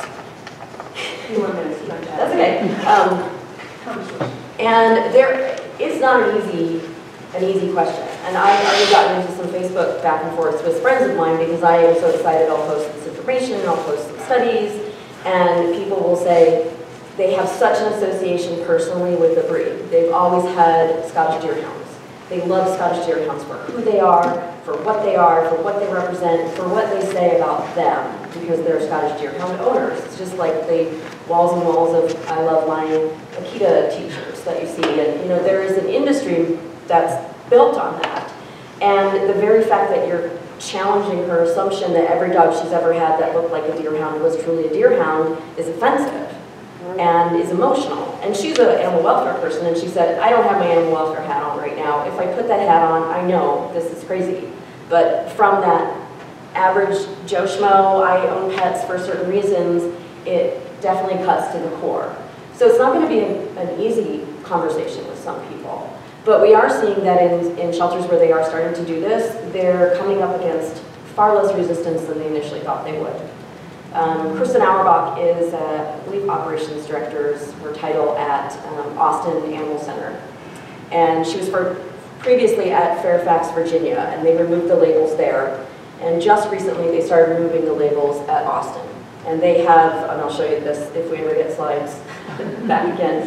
That's okay. And it's not an easy question. And I've already gotten into some Facebook back and forth with friends of mine because I am so excited I'll post this information, I'll post some studies, and people will say they have such an association personally with the breed. They've always had Scottish Deerhounds. They love Scottish Deerhounds for who they are, for what they represent, for what they say about them, because they're Scottish Deerhound owners. It's just like the walls and walls of I Love Mine Akita t-shirts that you see. And there is an industry that's built on that. And the very fact that you're challenging her assumption that every dog she's ever had that looked like a deerhound was truly a deerhound is offensive and is emotional. And she's an animal welfare person, and she said, I don't have my animal welfare hat on right now. If I put that hat on, I know this is crazy. But from that average Joe Schmo, I own pets for certain reasons, it definitely cuts to the core. So it's not going to be an easy conversation with some people. But we are seeing that in shelters where they are starting to do this, they're coming up against far less resistance than they initially thought they would. Kristen Auerbach is, I believe, operations director's her title at Austin Animal Center. And she was previously at Fairfax, Virginia, and they removed the labels there. And just recently they started removing the labels at Austin. And they have, and I'll show you this if we ever get slides back again,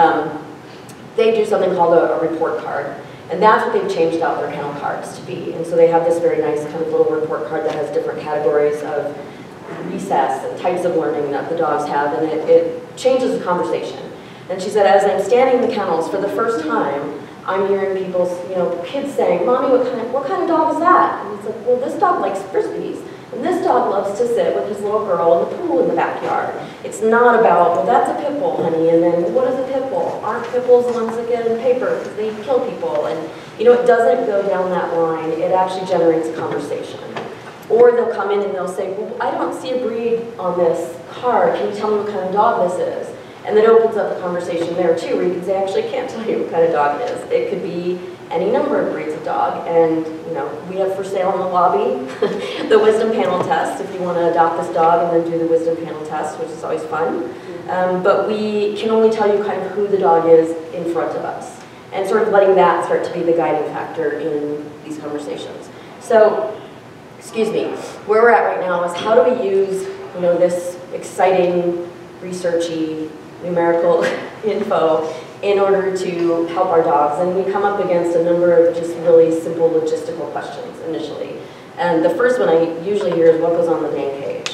they do something called a report card. And that's what they've changed out their kennel cards to be. And so they have this very nice kind of little report card that has different categories of recess and types of learning that the dogs have, and it changes the conversation. And she said, as I'm standing in the kennels for the first time, I'm hearing people's, kids saying, Mommy, what kind of dog is that? And it's like, well, this dog likes Frisbees. And this dog loves to sit with his little girl in the pool in the backyard. It's not about, well, that's a pit bull, honey, and then what is a pit bull? Aren't pit bulls the ones that get in the paper because they kill people? And, it doesn't go down that line. It actually generates a conversation. Or they'll come in and they'll say, well, I don't see a breed on this card. Can you tell me what kind of dog this is? And then it opens up a conversation there too, where you can say, actually, I can't tell you what kind of dog it is. It could be any number of breeds of dog. And, we have for sale in the lobby the wisdom panel test if you want to adopt this dog and then do the wisdom panel test, which is always fun. But we can only tell you kind of who the dog is in front of us. And sort of letting that start to be the guiding factor in these conversations. So, excuse me, where we're at right now is how do we use, this exciting, researchy, numerical info in order to help our dogs. And we come up against a number of just really simple logistical questions initially. And the first one I usually hear is what goes on the dang cage?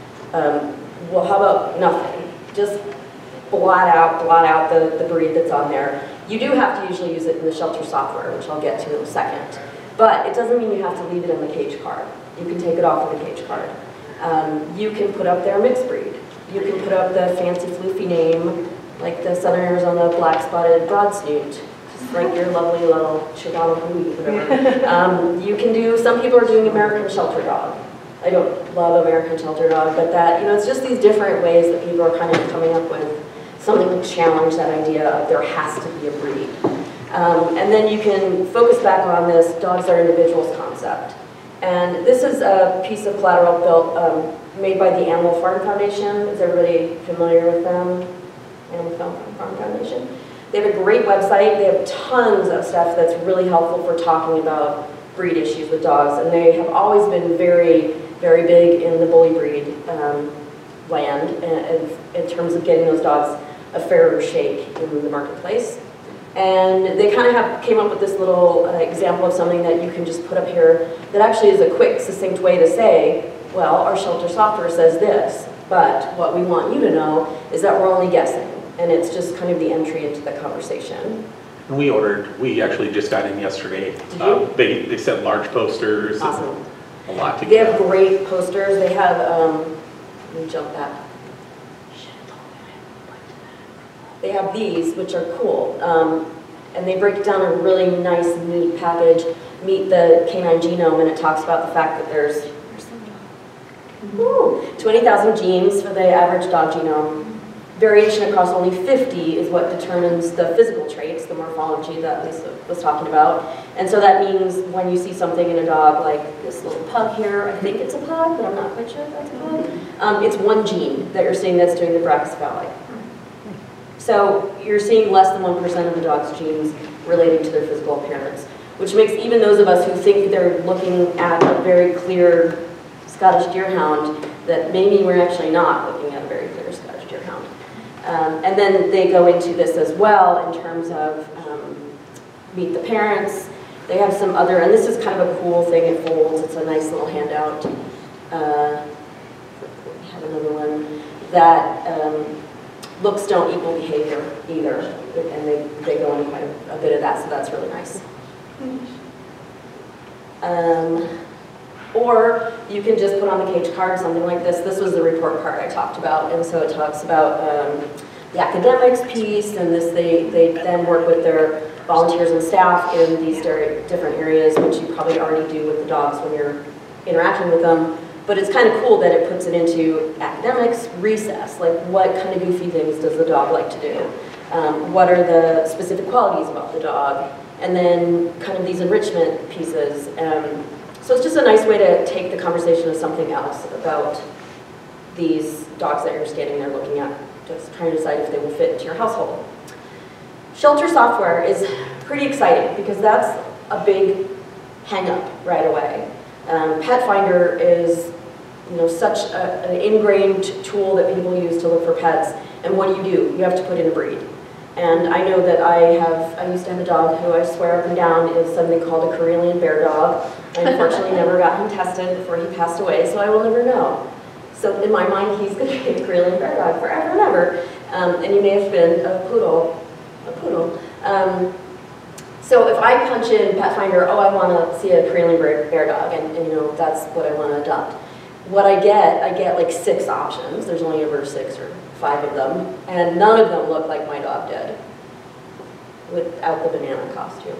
Well, how about nothing? Just blot out the breed that's on there. You do have to usually use it in the shelter software, which I'll get to in a second. But it doesn't mean you have to leave it in the cage card. You can take it off of the cage card. You can put up their mixed breed. You can put up the fancy floofy name, like the Southern Arizona black spotted broad snoot, just like your lovely little Chicago Louie, whatever. You can do, some people are doing American Shelter Dog. I don't love American Shelter Dog, but that, it's just these different ways that people are kind of coming up with something to challenge that idea of there has to be a breed. And then you can focus back on this dogs are individuals concept. And this is a piece of collateral built, made by the Animal Farm Foundation. Is everybody familiar with them? Animal Farm Foundation. They have a great website. They have tons of stuff that's really helpful for talking about breed issues with dogs. And they have always been very, very big in the bully breed land in terms of getting those dogs a fairer shake in the marketplace. And they kind of came up with this little example of something that you can just put up here that actually is a quick, succinct way to say, well, our shelter software says this, but what we want you to know is that we're only guessing. And it's just kind of the entry into the conversation. And we actually just got in yesterday. They sent large posters. Awesome. A lot to They have great posters. They have, let me jump back. They have these, which are cool. And they break down a really nice, neat package. Meet the Canine Genome, and it talks about the fact that there's 20,000 genes for the average dog genome. Variation across only 50 is what determines the physical traits, the morphology that Lisa was talking about. And so that means when you see something in a dog, like this little pug here, I think it's a pug, but I'm not quite sure if that's a pug. It's one gene that you're seeing that's doing the brachycephalic. So you're seeing less than 1% of the dog's genes relating to their physical appearance, which makes even those of us who think they're looking at a very clear Scottish Deerhound, that maybe we're actually not looking at a very clear Scottish Deerhound. And then they go into this as well in terms of meet the parents. They have some other, and this is kind of a cool thing, it folds, it's a nice little handout. We have another one that looks don't equal behavior either, and they go into quite a bit of that, so that's really nice. Or you can just put on the cage card something like this. This was the report card I talked about, and so it talks about the academics piece, and this they then work with their volunteers and staff in these different areas, which you probably already do with the dogs when you're interacting with them. But it's kind of cool that it puts it into academics, recess, like what kind of goofy things does the dog like to do? What are the specific qualities about the dog? And then kind of these enrichment pieces. So it's just a nice way to take the conversation to something else about these dogs that you're standing there looking at, just trying to decide if they will fit into your household. Shelter software is pretty exciting because that's a big hang-up right away. Pet Finder is such an ingrained tool that people use to look for pets, and what do? You have to put in a breed. And I know that I used to have a dog who I swear up and down is something called a Karelian bear dog. I unfortunately never got him tested before he passed away, so I will never know. So in my mind, he's going to be a Karelian bear dog forever and ever. And he may have been a poodle. So if I punch in Pet Finder, oh, I want to see a Karelian bear dog, and that's what I want to adopt. What I get like 6 options. There's only ever 6 or 5 of them, and none of them look like my dog did, without the banana costume.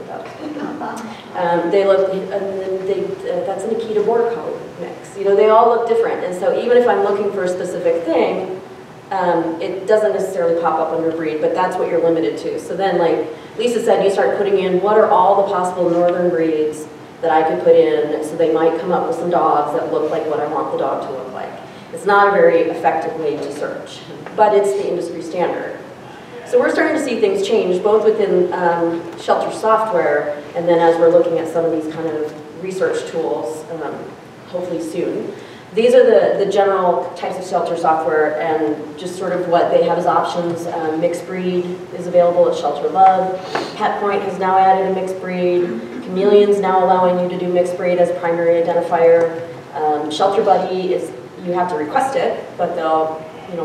They look, and then that's an Akita Border Collie mix. They all look different, and so even if I'm looking for a specific thing, it doesn't necessarily pop up under breed, but that's what you're limited to. So then, like Lisa said, you start putting in what are all the possible northern breeds that I could put in, so they might come up with some dogs that look like what I want the dog to look like. It's not a very effective way to search, but it's the industry standard. So we're starting to see things change, both within shelter software, and then as we're looking at some of these kind of research tools, hopefully soon. These are the general types of shelter software, and just sort of what they have as options. Mixed breed is available at Shelter Love. Pet Point has now added a mixed breed. Chameleon's now allowing you to do mixed breed as primary identifier. Shelter Buddy is, you have to request it, but they'll,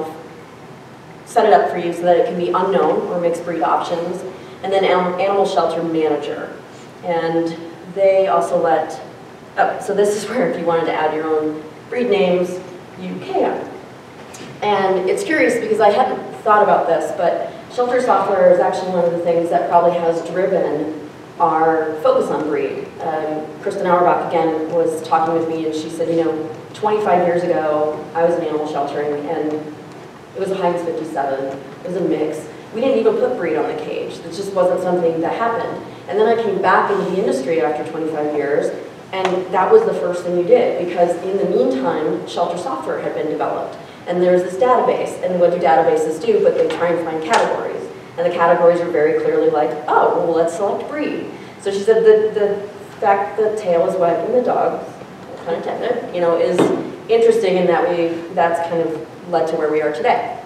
set it up for you so that it can be unknown or mixed breed options. And then Animal Shelter Manager. And they also let, so this is where if you wanted to add your own breed names, you can. And it's curious because I hadn't thought about this, but shelter software is actually one of the things that probably has driven our focus on breed. Kristen Auerbach, again, was talking with me, and she said, 25 years ago, I was in animal sheltering, and it was a Heinz 57. It was a mix. We didn't even put breed on the cage. It just wasn't something that happened. And then I came back into the industry after 25 years, and that was the first thing you did, because in the meantime, shelter software had been developed. And there's this database, and what do databases do? But they try and find categories. And the categories are very clearly like, oh, well, let's select breed. So she said the fact the tail is wagging the dog, pun intended, is interesting in that that's kind of led to where we are today.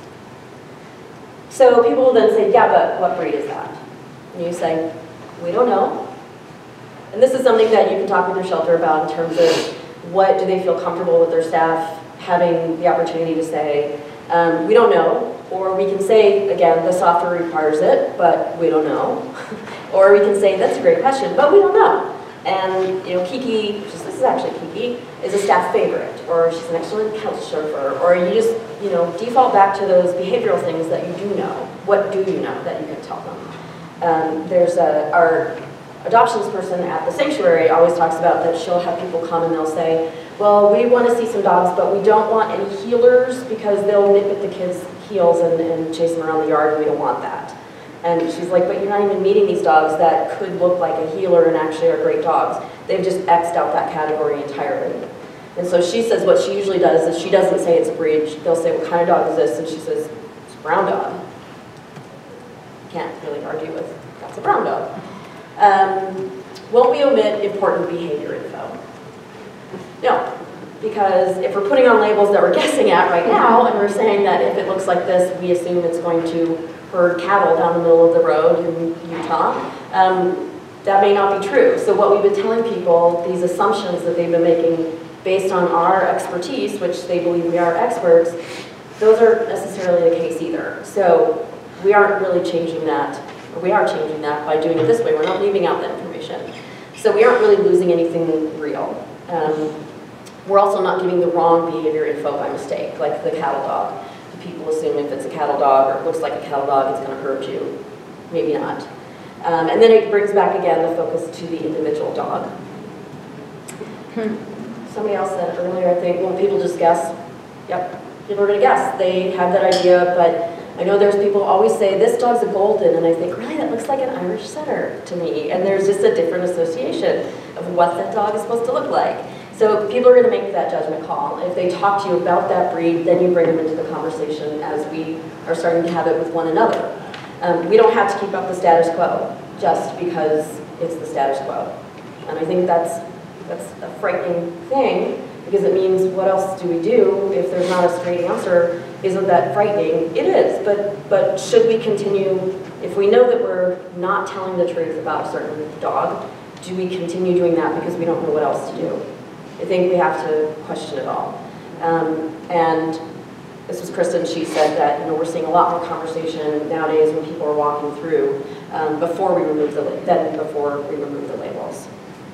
So people will then say, yeah, but what breed is that? And you say, we don't know. And this is something that you can talk with your shelter about in terms of what do they feel comfortable with their staff having the opportunity to say, we don't know. Or we can say, again, the software requires it, but we don't know. Or we can say, that's a great question, but we don't know. And Kiki, this is actually Kiki, is a staff favorite, or she's an excellent couch surfer, or you just default back to those behavioral things that you do know. What do you know that you can tell them? There's our adoptions person at the sanctuary always talks about that she'll have people come and they'll say, well, we want to see some dogs, but we don't want any heelers because they'll nip at the kids' heels and chase them around the yard, and we don't want that. And she's like, but you're not even meeting these dogs that could look like a heeler and actually are great dogs. They've just X'd out that category entirely. And so she says what she usually does is she doesn't say it's a breed. They'll say, what kind of dog is this? And she says, it's a brown dog. Can't really argue with, that's a brown dog. Won't we omit important behavior info? No, because if we're putting on labels that we're guessing at right now, and we're saying that if it looks like this, we assume it's going to herd cattle down the middle of the road in Utah, that may not be true. So what we've been telling people, these assumptions that they've been making based on our expertise, which they believe we are experts, those aren't necessarily the case either. So we aren't really changing that, or we are changing that by doing it this way. We're not leaving out that information. So we aren't really losing anything real. We're also not giving the wrong behavior info by mistake, like the cattle dog. People assume if it's a cattle dog or it looks like a cattle dog, it's going to hurt you. Maybe not. And then it brings back again the focus to the individual dog. Somebody else said earlier, I think, well, people just guess. Yep, people are going to guess. They have that idea, but I know there's people who always say, this dog's a golden, and I think, really, that looks like an Irish setter to me. And there's just a different association of what that dog is supposed to look like. So people are going to make that judgment call. If they talk to you about that breed, then you bring them into the conversation as we are starting to have it with one another. We don't have to keep up the status quo just because it's the status quo. And I think that's a frightening thing, because it means what else do we do if there's not a straight answer? Isn't that frightening? It is, but should we continue, if we know that we're not telling the truth about a certain dog, do we continue doing that because we don't know what else to do? I think we have to question it all. And this was Kristen, she said that we're seeing a lot more conversation nowadays when people are walking through before we remove the labels.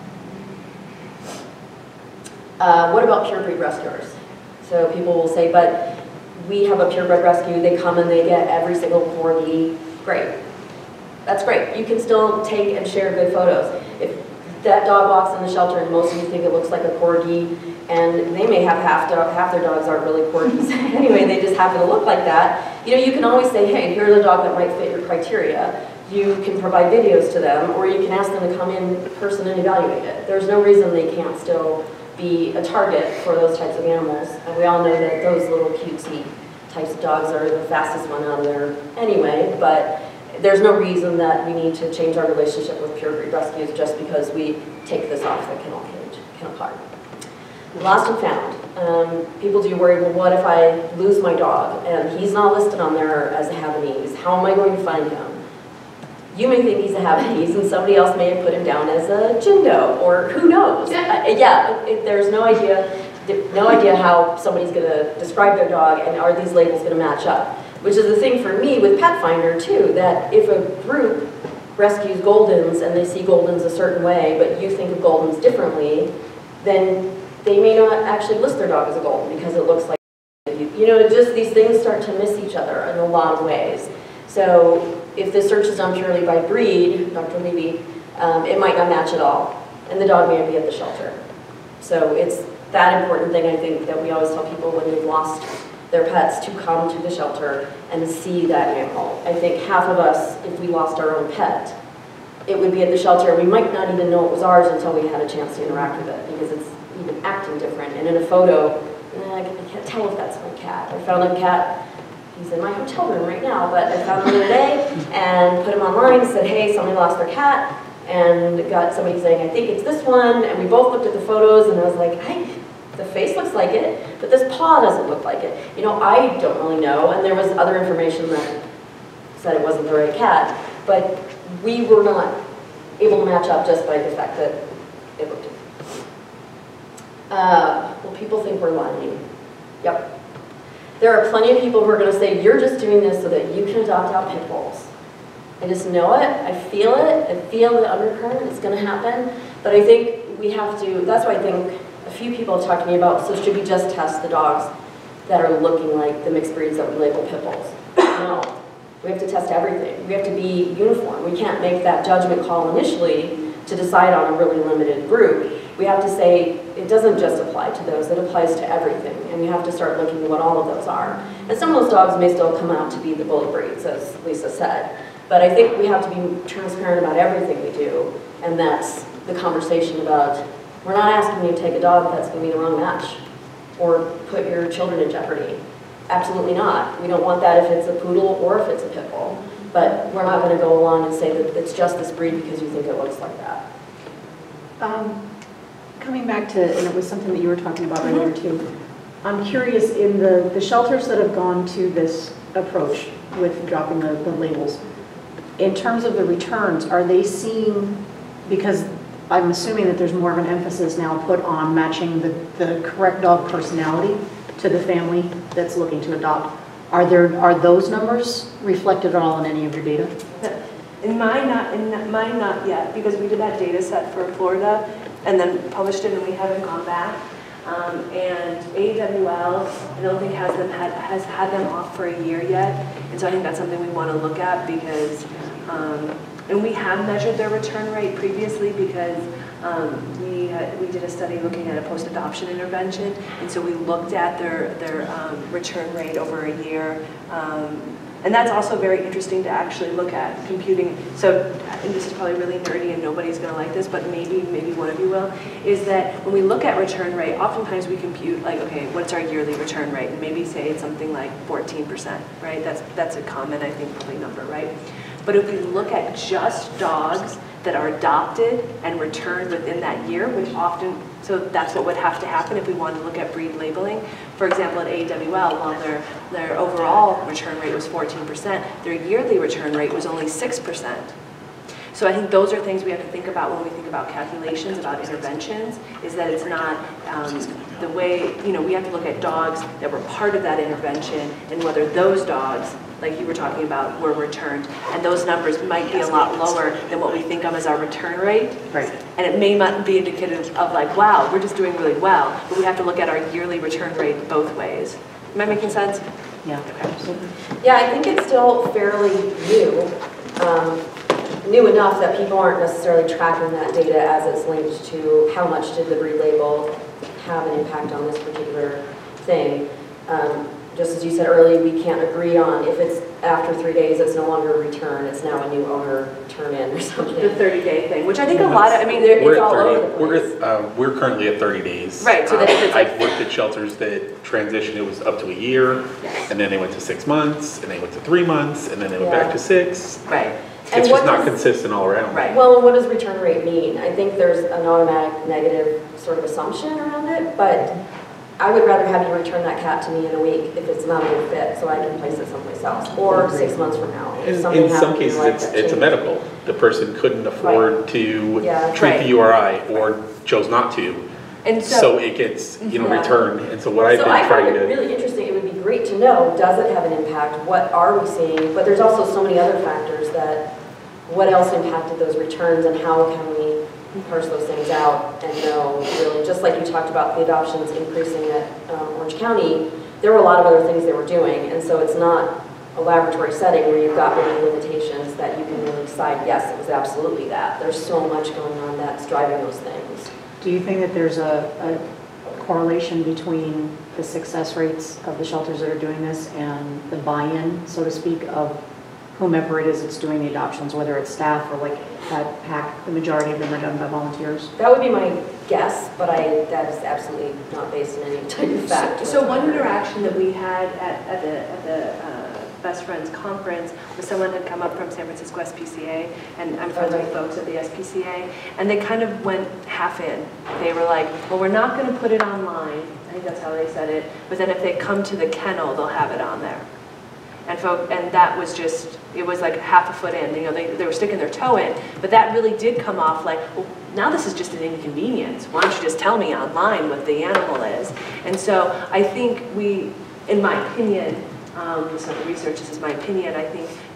What about purebred rescuers? So people will say, but we have a purebred rescue, they come and they get every single corgi. Great. That's great. You can still take and share good photos. If that dog walks in the shelter and most of you think it looks like a corgi, and they may have half their dogs aren't really corgis anyway, they just happen to look like that. You can always say, hey, here's a dog that might fit your criteria. You can provide videos to them, or you can ask them to come in person and evaluate it. There's no reason they can't still be a target for those types of animals. And we all know that those little cutesy types of dogs are the fastest one out of there anyway, but there's no reason that we need to change our relationship with purebred rescues just because we take this off the kennel card. Lost and found. People do worry, well, what if I lose my dog and he's not listed on there as a Havanese? How am I going to find him? You may think he's a Havanese and somebody else may have put him down as a Jindo, or who knows? There's no idea how somebody's going to describe their dog, and are these labels going to match up? Which is the thing for me with Pet Finder too, that if a group rescues Goldens and they see Goldens a certain way, but you think of Goldens differently, then they may not actually list their dog as a Golden because it looks like, just these things start to miss each other in a lot of ways. So if the search is done purely by breed, Dr. Levy, it might not match at all, and the dog may be at the shelter. So it's that important thing, I think, that we always tell people when they've lost their pets to come to the shelter and see that animal. I think half of us, if we lost our own pet, it would be at the shelter. We might not even know it was ours until we had a chance to interact with it, because it's even acting different. And in a photo, I can't tell if that's my cat. I found a cat, he's in my hotel room right now, but I found him the other day and put him online and said, hey, somebody lost their cat, and got somebody saying, I think it's this one, and we both looked at the photos, and I was like, the face looks like it, but this paw doesn't look like it. I don't really know, and there was other information that said it wasn't the right cat, but we were not able to match up just by the fact that it looked different. Well, people think we're lying. Yep. There are plenty of people who are going to say, you're just doing this so that you can adopt out pit bulls. I just know it, I feel the undercurrent, it's going to happen, but I think we have to, that's why I think a few people have talked to me about, so should we just test the dogs that are looking like the mixed breeds that we label pit bulls? No, we have to test everything. We have to be uniform. We can't make that judgment call initially to decide on a really limited group, we have to say it doesn't just apply to those, it applies to everything. And we have to start looking at what all of those are. And some of those dogs may still come out to be the bully breeds, as Lisa said. But I think we have to be transparent about everything we do. And that's the conversation about, we're not asking you to take a dog that's going to be the wrong match or put your children in jeopardy. Absolutely not. We don't want that if it's a poodle or if it's a pit bull. But we're not going to go along and say that it's just this breed because you think it looks like that. Coming back to, and it was something that you were talking about earlier too, I'm curious, in the shelters that have gone to this approach with dropping the labels, in terms of the returns, are they seeing, because I'm assuming that there's more of an emphasis now put on matching the correct dog personality to the family that's looking to adopt. Are those numbers reflected at all in any of your data? In mine not yet, because we did that data set for Florida and then published it and we haven't gone back. And AWL, I don't think has had them off for a year yet. And so I think that's something we want to look at because, and we have measured their return rate previously because we did a study looking at a post-adoption intervention. And so we looked at their return rate over a year. And that's also very interesting to actually look at computing. So, and this is probably really nerdy and nobody's gonna like this, but maybe one of you will, is that when we look at return rate, oftentimes we compute like, okay, what's our yearly return rate? And maybe say it's something like 14%, right? That's a common, I think, probably number, right? But if we look at just dogs that are adopted and returned within that year, which often, so that's what would have to happen if we wanted to look at breed labeling. For example, at AWL, while their overall return rate was 14%, their yearly return rate was only 6%. So I think those are things we have to think about when we think about calculations, about interventions, is that it's not the way, we have to look at dogs that were part of that intervention and whether those dogs, like you were talking about, were returned. And those numbers might be a lot lower than what we think of as our return rate. Right. And it may not be indicative of like, wow, we're just doing really well. But we have to look at our yearly return rate both ways. Am I making sense? Yeah, okay. Absolutely. Yeah, I think it's still fairly new. New enough that people aren't necessarily tracking that data as it's linked to how much did the breed label have an impact on this particular thing. Just as you said earlier, we can't agree on if it's after 3 days, it's no longer a return, it's now a new owner turn in or something. The 30-day thing, which I think a lot of, I mean, it's all over the place. We're currently at 30 days. Right, so that if it's like, I've worked at shelters that transitioned, it was up to a year, yes. And then they went to 6 months, and they went to 3 months, and then they went back to 6. Right. It's just not consistent all around. Right. Well, and what does return rate mean? I think there's an automatic negative sort of assumption around it, but I would rather have you return that cat to me in a week if it's not a good fit, so I can place it someplace else, or 6 months from now. In some cases, it's a medical. The person couldn't afford to treat the URI or chose not to. And so it gets, returned. And so what I've been trying to... So I find it really interesting. It would be great to know, does it have an impact? What are we seeing? But there's also so many other factors that, what else impacted those returns and how can we parse those things out and know, really, just like you talked about the adoptions increasing at Orange County, there were a lot of other things they were doing. And so it's not a laboratory setting where you've got many limitations that you can really decide, yes, it was absolutely that. There's so much going on that's driving those things. Do you think that there's a correlation between the success rates of the shelters that are doing this and the buy-in, so to speak, of whomever it is that's doing the adoptions, whether it's staff or like at PACC, the majority of them are done by volunteers? That would be my guess, but that is absolutely not based on any type of fact. So one interaction that we had at the Best Friends Conference was someone had come up from San Francisco SPCA, and I'm friends with folks at the SPCA, and they kind of went half in. They were like, well, we're not going to put it online. I think that's how they said it. But then if they come to the kennel, they'll have it on there. And that was just, it was like half a foot in. They were sticking their toe in, but that really did come off like, well, now this is just an inconvenience. Why don't you just tell me online what the animal is? And so I think in my opinion, some of the research, this is my opinion, I think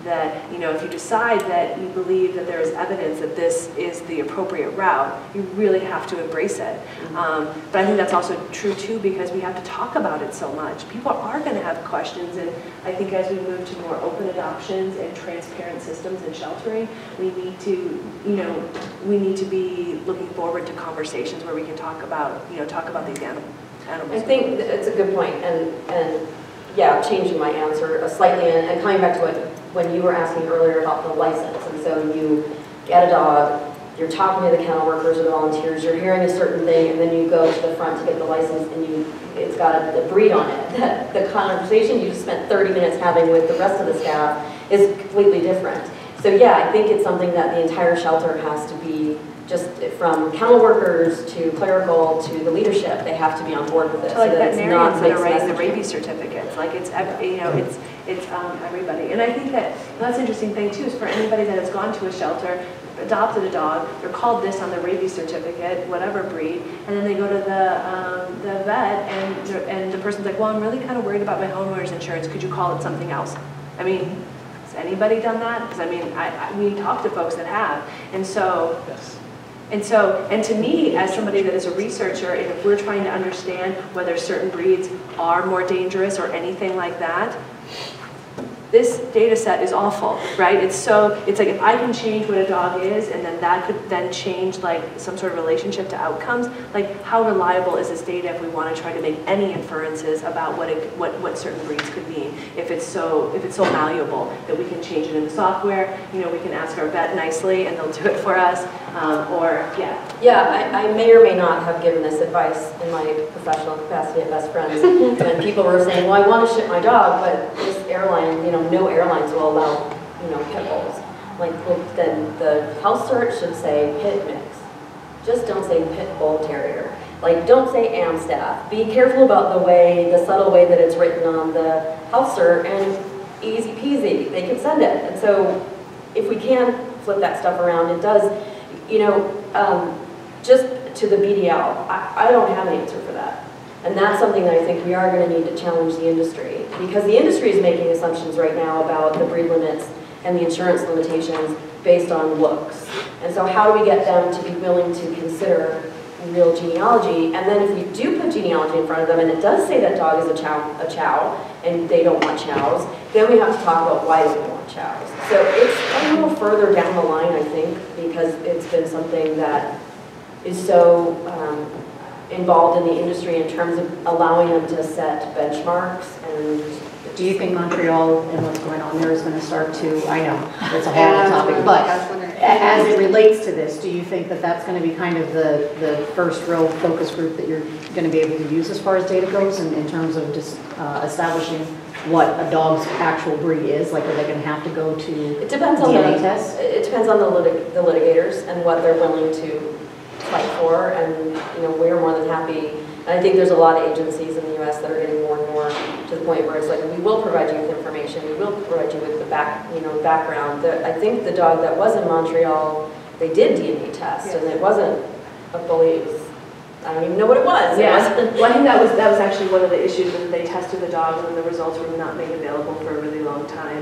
that, you know, if you decide that you believe that there is evidence that this is the appropriate route, you really have to embrace it. But I think that's also true too, because we have to talk about it so much. People are going to have questions, and I think as we move to more open adoptions and transparent systems and sheltering, we need to, you know, we need to be looking forward to conversations where we can talk about, you know, talk about these animals. I think it's a good point, and yeah, changing my answer slightly, and coming back to when you were asking earlier about the license, and so you get a dog, you're talking to the kennel workers or the volunteers, you're hearing a certain thing, and then you go to the front to get the license, and it's got a breed on it. That the conversation you just spent 30 minutes having with the rest of the staff is completely different. So yeah, I think it's something that the entire shelter has to be, just from kennel workers to clerical to the leadership, they have to be on board with it. So like veterinarians that are writing the mixed rabies certificates, like it's, you know, it's everybody. And I think that that's an interesting thing too, is for anybody that has gone to a shelter, adopted a dog, they're called this on the rabies certificate, whatever breed, and then they go to the vet, and the person's like, well, I'm really kind of worried about my homeowner's insurance. Could you call it something else? I mean, has anybody done that? Because I mean, we talk to folks that have, and so. Yes. And to me, as somebody that is a researcher, and if we're trying to understand whether certain breeds are more dangerous or anything like that, this data set is awful, right? It's like if I can change what a dog is, and then that could then change like some sort of relationship to outcomes, like how reliable is this data if we want to try to make any inferences about what certain breeds could mean? If it's so malleable that we can change it in the software, you know, we can ask our vet nicely and they'll do it for us, Yeah, I may or may not have given this advice in my professional capacity at Best Friends when people were saying, well, I want to ship my dog, but this airline, you know, no airlines will allow, you know, pit bulls. Like, well, then the health cert should say pit mix. Just don't say pit bull terrier. Like, don't say Amstaff. Be careful about the subtle way that it's written on the health cert, and easy peasy, they can send it. And so, if we can flip that stuff around, it does, you know, just to the BDL, I don't have an answer for that. And that's something that I think we are going to need to challenge the industry, because the industry is making assumptions right now about the breed limits and the insurance limitations based on looks. And so how do we get them to be willing to consider real genealogy? And then if we do put genealogy in front of them, and it does say that dog is a chow, and they don't want chows, then we have to talk about why they don't want chows. So it's a little further down the line, I think, because it's been something that is so involved in the industry in terms of allowing them to set benchmarks. And do you think Montreal and what's going on there is going to start to, I know, it's a whole other topic, but as it relates to this, do you think that that's going to be kind of the first real focus group that you're going to be able to use as far as data goes, in terms of just establishing what a dog's actual breed is? Like, are they going to have to go to it depends on DNA tests? It depends on the litigators and what they're willing to fight for, and you know, we're more than happy. And I think there's a lot of agencies in the U.S. that are getting more and more to the point where it's like, we will provide you with information, we will provide you with the background. I think the dog that was in Montreal, they did DNA tests, and it wasn't a bully. I don't even know what it was. Yeah, well, I think that was actually one of the issues, when they tested the dog and the results were not made available for a really long time,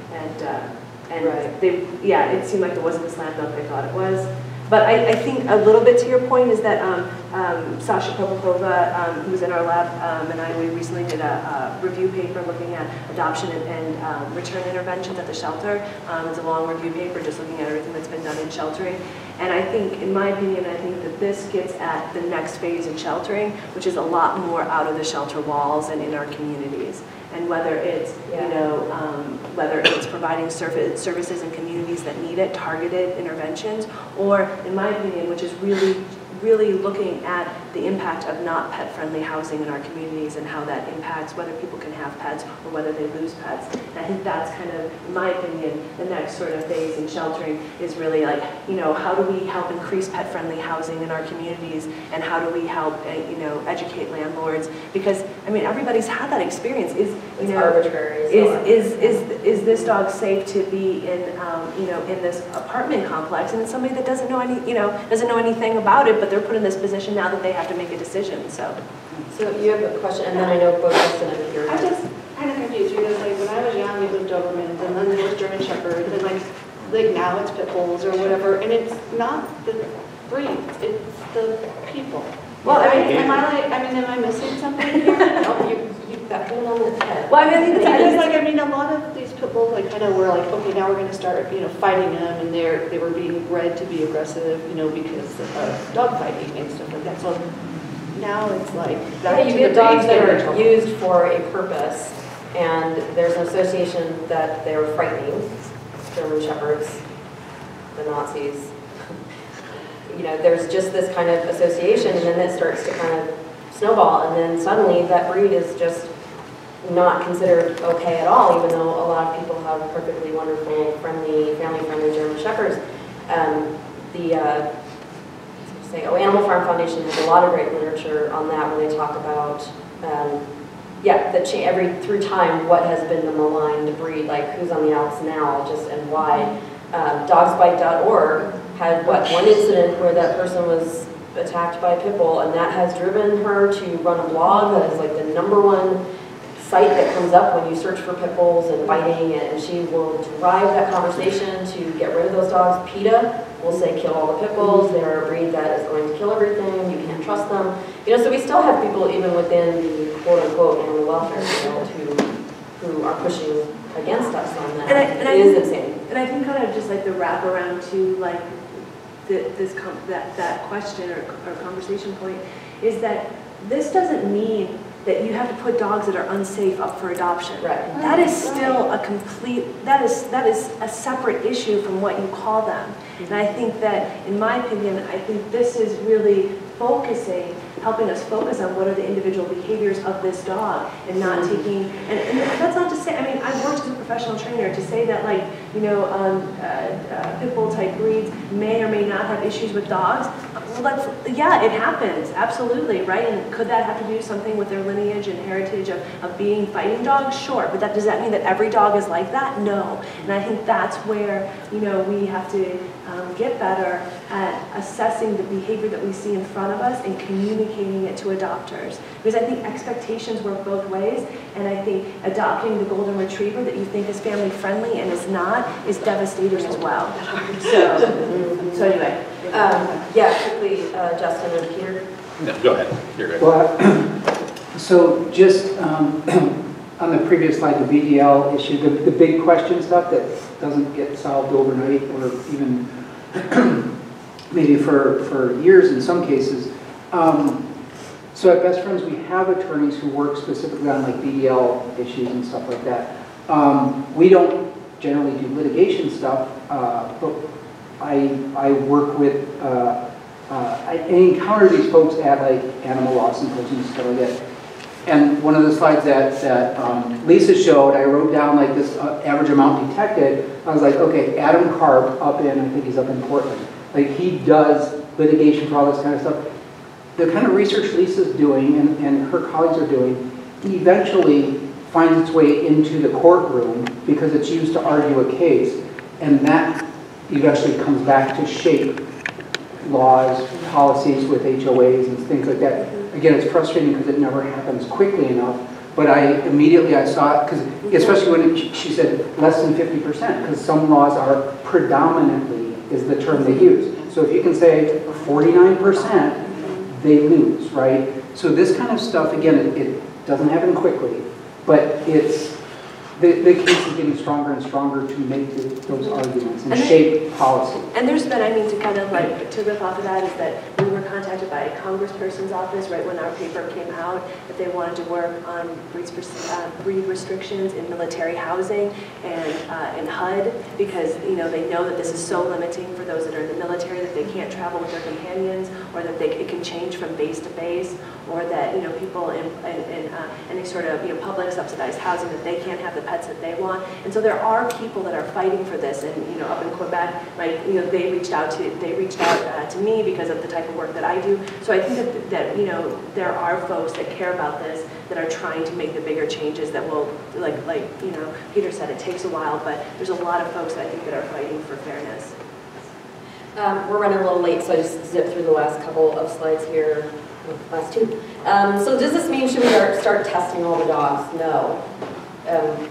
and right. it seemed like it wasn't the slam dunk they thought it was. But I think a little bit to your point is that Sasha Popakova, who was in our lab, we recently did a review paper looking at adoption and return interventions at the shelter. It's a long review paper just looking at everything that's been done in sheltering. And I think, in my opinion, I think that this gets at the next phase in sheltering, which is a lot more out of the shelter walls and in our communities. And whether it's, whether it's providing services in communities that need it, targeted interventions, or, in my opinion, which is really looking at the impact of not pet-friendly housing in our communities and how that impacts whether people can have pets or whether they lose pets. And I think that's kind of, in my opinion, the next sort of phase in sheltering is really like, how do we help increase pet-friendly housing in our communities, and how do we help, educate landlords? Because, I mean, everybody's had that experience. It's arbitrary. Is this dog safe to be in, in this apartment complex? And it's somebody that doesn't know anything about it, but they're put in this position now that they have to make a decision. So you have a question, and then I know both Justin and Peter. I'm just kind of confused because, like, when I was young, we lived over in the then there was German Shepherds, and like now it's pit bulls or whatever, and it's not the breeds, it's the people. Well, am I missing something here? No, you've got him on the head. Well, I mean, a lot of these pit bulls, like, kind of were like, okay, now we're going to start, fighting them, and they were being bred to be aggressive, because of dog fighting and stuff like that. So now it's like, you get dogs that are used for a purpose, and there's an association that they're frightening, German Shepherds, the Nazis. There's just this kind of association, and then it starts to kind of snowball, and then suddenly that breed is just not considered okay at all, even though a lot of people have perfectly wonderful, family-friendly German Shepherds. Animal Farm Foundation has a lot of great literature on that, where they talk about, through time, what has been the maligned breed, like who's on the outs now, and why. Dogsbite.org had, one incident where that person was attacked by a pit bull, and that has driven her to run a blog that is like the #1 site that comes up when you search for pit bulls and biting, and she will drive that conversation to get rid of those dogs. PETA will say kill all the pit bulls, they're a breed that is going to kill everything, you can't trust them. So we still have people even within the quote-unquote animal welfare field who are pushing against us on that. It is insane. And I think kind of just like the wrap around to like that question or conversation point is that this doesn't mean that you have to put dogs that are unsafe up for adoption. Right. That is still that is a separate issue from what you call them. And I think that, in my opinion, I think this is really helping us focus on what are the individual behaviors of this dog, and not taking, and that's not to say, I mean, I've worked as a professional trainer, to say that pit bull type breeds may or may not have issues with dogs. Well, yeah, it happens, absolutely, right? And could that have to do something with their lineage and heritage of being fighting dogs? Sure, but does that mean that every dog is like that? No. And I think that's where, we have to get better at assessing the behavior that we see in front of us and communicating it to adopters. Because I think expectations work both ways, and I think adopting the golden retriever that you think is family friendly and is not is devastating as well. So anyway. Quickly, Justin and Peter. No, go ahead. You're good. Well, so just on the previous slide, the BDL issue, the big question stuff that doesn't get solved overnight, or even maybe for years in some cases. So at Best Friends, we have attorneys who work specifically on like BDL issues and stuff like that. We don't generally do litigation stuff, but I work with, I encounter these folks at like animal law symposiums and stuff like that. And one of the slides that Lisa showed, I wrote down like this average amount detected. I was like, okay, Adam Karp up in, I think he's up in Portland. Like he does litigation for all this kind of stuff. The kind of research Lisa's doing and her colleagues are doing eventually finds its way into the courtroom because it's used to argue a case, and that eventually comes back to shape laws, policies with HOAs and things like that. Again, it's frustrating because it never happens quickly enough, but I saw it, because especially when she said less than 50%, because some laws are predominantly, is the term they use. So if you can say 49%, they lose, right? So this kind of stuff, again, it doesn't happen quickly, but it's, the case is getting stronger and stronger to make those arguments and shape policy. And there's been, to kind of like, to riff off of that, is that we were contacted by a congressperson's office right when our paper came out that they wanted to work on breed restrictions in military housing and in HUD, because they know that this is so limiting for those that are in the military, that they can't travel with their companions, or that it can change from base to base, or that people in any sort of public subsidized housing, that they can't have the pets that they want. And so there are people that are fighting for this, and up in Quebec, like they reached out to me because of the type of work that I do. So I think that there are folks that care about this, that are trying to make the bigger changes that will, like Peter said, it takes a while, but there's a lot of folks that I think that are fighting for fairness. We're running a little late, so I just zipped through the last couple of slides here. Last two. So does this mean should we start testing all the dogs? No.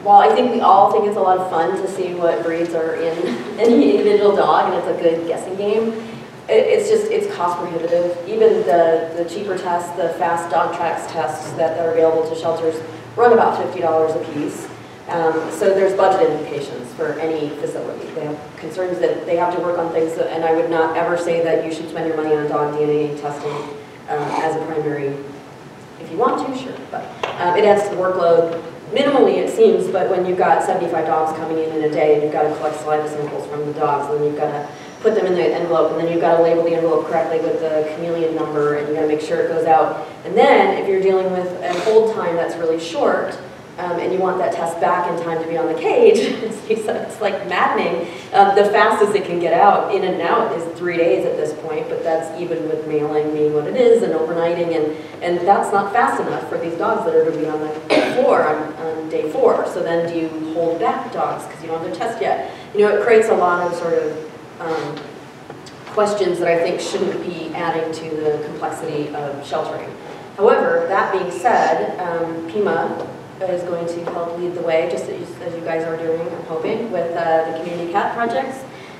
while I think we all think it's a lot of fun to see what breeds are in any individual dog, and it's a good guessing game, it's cost prohibitive. Even the cheaper tests, the fast dog tracks tests that are available to shelters run about $50 a piece. So there's budget implications for any facility. They have concerns that they have to work on things, and I would not ever say that you should spend your money on dog DNA testing as a primary. If you want to, sure, but it adds to the workload. Minimally, it seems, but when you've got 75 dogs coming in a day, and you've got to collect saliva samples from the dogs, and then you've got to put them in the envelope, and then you've got to label the envelope correctly with the chameleon number, and you've got to make sure it goes out. And then, if you're dealing with an hold time that's really short, and you want that test back in time to be on the cage, it's like maddening. The fastest it can get out, in and out, is 3 days at this point, but that's even with mailing being what it is, and overnighting, and that's not fast enough for these dogs that are going to be on the floor on day 4. So then do you hold back dogs because you don't have their test yet? You know, it creates a lot of sort of questions that I think shouldn't be adding to the complexity of sheltering. However, that being said, Pima is going to help lead the way, just as you guys are doing, I'm hoping, with the community cat projects.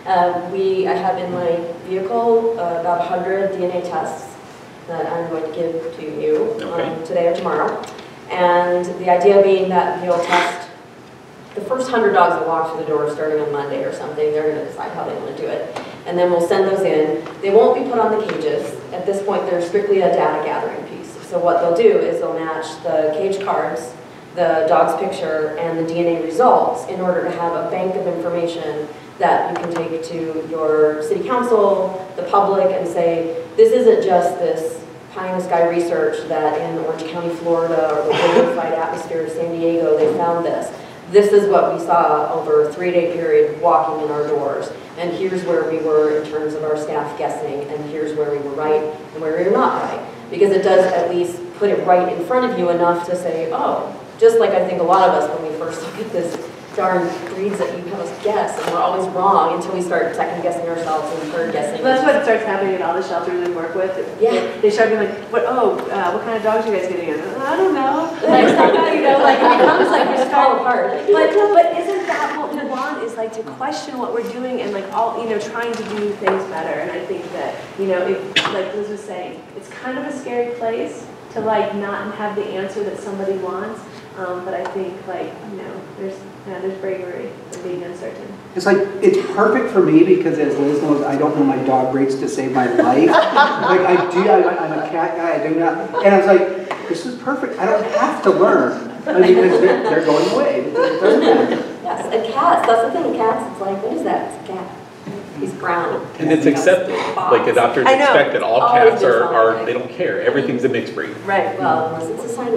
I have in my vehicle about 100 DNA tests that I'm going to give to you today or tomorrow. And the idea being that you'll test the first 100 dogs that walk through the door starting on Monday or something. They're going to decide how they want to do it. And then we'll send those in. They won't be put on the cages. At this point, they're strictly a data gathering piece. So what they'll do is they'll match the cage cards, the dog's picture, and the DNA results in order to have a bank of information that you can take to your city council, the public, and say, this isn't just this pie-in-the-sky research that in Orange County, Florida, or the rarefied atmosphere of San Diego, they found this. This is what we saw over a 3-day period walking in our doors. And here's where we were in terms of our staff guessing, and here's where we were right and where we were not right. Because it does at least put it right in front of you enough to say, oh, just like I think a lot of us when we first look at this darn breeds that you have us guess, and we're always wrong until we start second guessing ourselves and third guessing. That's what starts happening in all the shelters we work with. Yeah. They start being like, what kind of dogs are you guys getting in? I don't know. Like, it becomes like we just fall apart. But isn't that what we want, is like to question what we're doing and like trying to do things better. And I think that, like Liz was saying, it's kind of a scary place to like not have the answer that somebody wants. But I think there's bravery in being uncertain. It's like, it's perfect for me because as Liz knows, I don't know my dog breeds to save my life. I'm a cat guy, I do not. And I was like, this is perfect. I don't have to learn because they're going away. It doesn't matter. Yes, and cats, that's the thing, cats, it's like, what is that? It's a cat. He's brown. And it's accepted. Like adopters expect that all cats are, they don't care. Everything's a mixed breed. Right, well, unless it's a Siamese.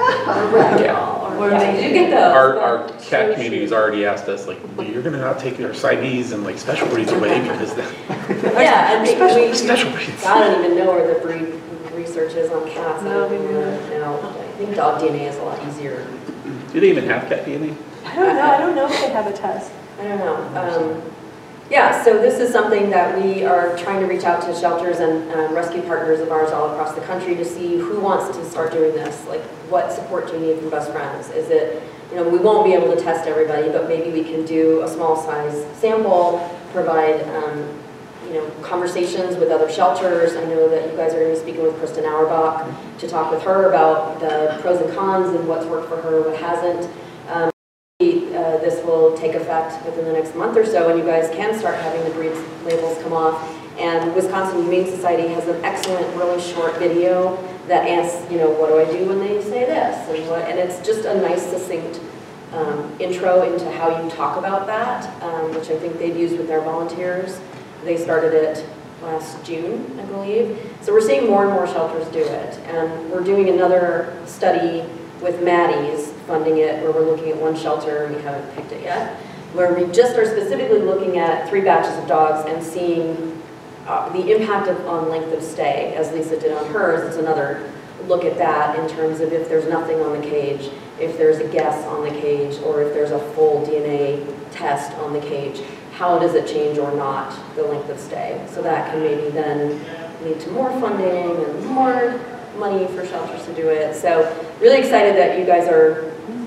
You get those. Our cat community's already asked us, like, well, you're going to not take our Siamese and like special breeds away because yeah, and special breeds. I don't even know where the breed research is on cats. No, I think dog DNA is a lot easier. Do they even have cat DNA? I don't know if they have a test. I don't know. Yeah, so this is something that we are trying to reach out to shelters and rescue partners of ours all across the country to see who wants to start doing this. Like, what support do you need from best friends? Is it, we won't be able to test everybody, but maybe we can do a small size sample, provide, conversations with other shelters. I know that you guys are going to be speaking with Kristen Auerbach to talk with her about the pros and cons and what's worked for her, what hasn't. This will take effect within the next month or so, and you guys can start having the breed labels come off. And Wisconsin Humane Society has an excellent, really short video that asks, what do I do when they say this? And it's just a nice, succinct intro into how you talk about that, which I think they've used with their volunteers. They started it last June, I believe. So we're seeing more and more shelters do it. And we're doing another study with Maddie's funding it, where we're looking at one shelter, we haven't picked it yet, where we just are specifically looking at 3 batches of dogs and seeing the impact on length of stay, as Lisa did on hers. It's another look at that in terms of if there's nothing on the cage, if there's a guess on the cage, or if there's a full DNA test on the cage, how does it change or not the length of stay? So that can maybe then lead to more funding and more money for shelters to do it. So really excited that you guys are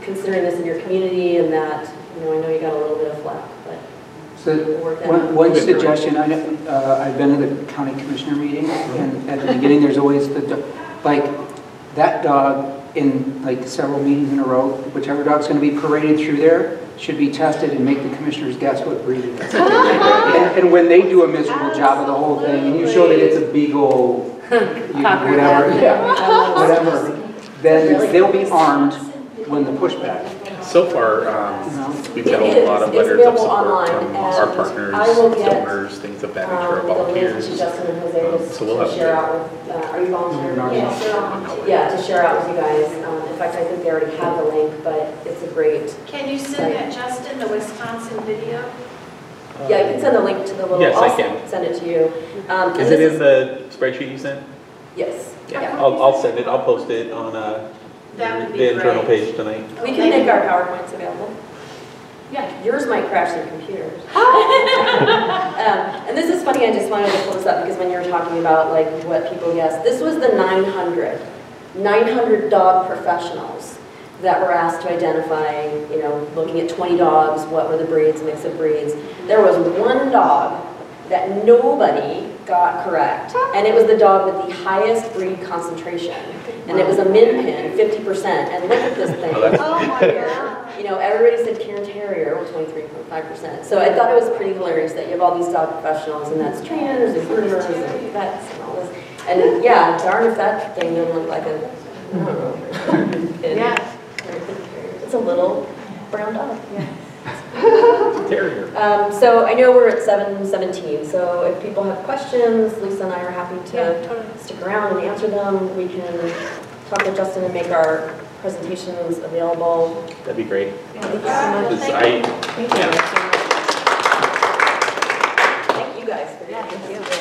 considering this in your community and that, I know you got a little bit of flack, but So we'll work that out. one suggestion, I've been to the county commissioner meeting, and at the beginning, there's always that dog in like several meetings in a row, whichever dog's going to be paraded through there should be tested and make the commissioners guess what breed it is. And when they do a miserable job of the whole thing, and you show that it's a Beagle, whatever, then they'll be armed when the pushback. So far, we've got a lot of letters of support from our partners, donors, things of that nature, volunteers. So we'll have share out with, are you volunteering? Yeah, to share out with you guys. In fact, I think they already have the link, but it's a great. Can you send that Justin, the Wisconsin video? Yeah, you can send the link to the little. Yes, I can. Send it to you. Is it in the spreadsheet you sent? Yes. Yeah, I'll send it. I'll post it on the internal page tonight. We can make our PowerPoints available. Yeah, yours might crash their computers. And this is funny, I just wanted to pull this up because when you were talking about like what people guessed, this was the 900 dog professionals that were asked to identify, looking at 20 dogs, what were the breeds, mix of breeds. There was one dog that nobody got correct, and it was the dog with the highest breed concentration, and it was a min pin, 50%, and look at this thing. Oh my God. Everybody said Cairn Terrier, 23.5%, so I thought it was pretty hilarious that you have all these dog professionals, and that's trainers and groomers and vets and all this, and yeah, darn if that thing didn't look like a, I don't know. Yeah. It's a little brown dog. Yeah. Terrier. So I know we're at 7:17, so if people have questions, Lisa and I are happy to stick around and answer them. We can talk with Justin and make our presentations available. That'd be great. Thank you so much. Thank you. Thank you guys for your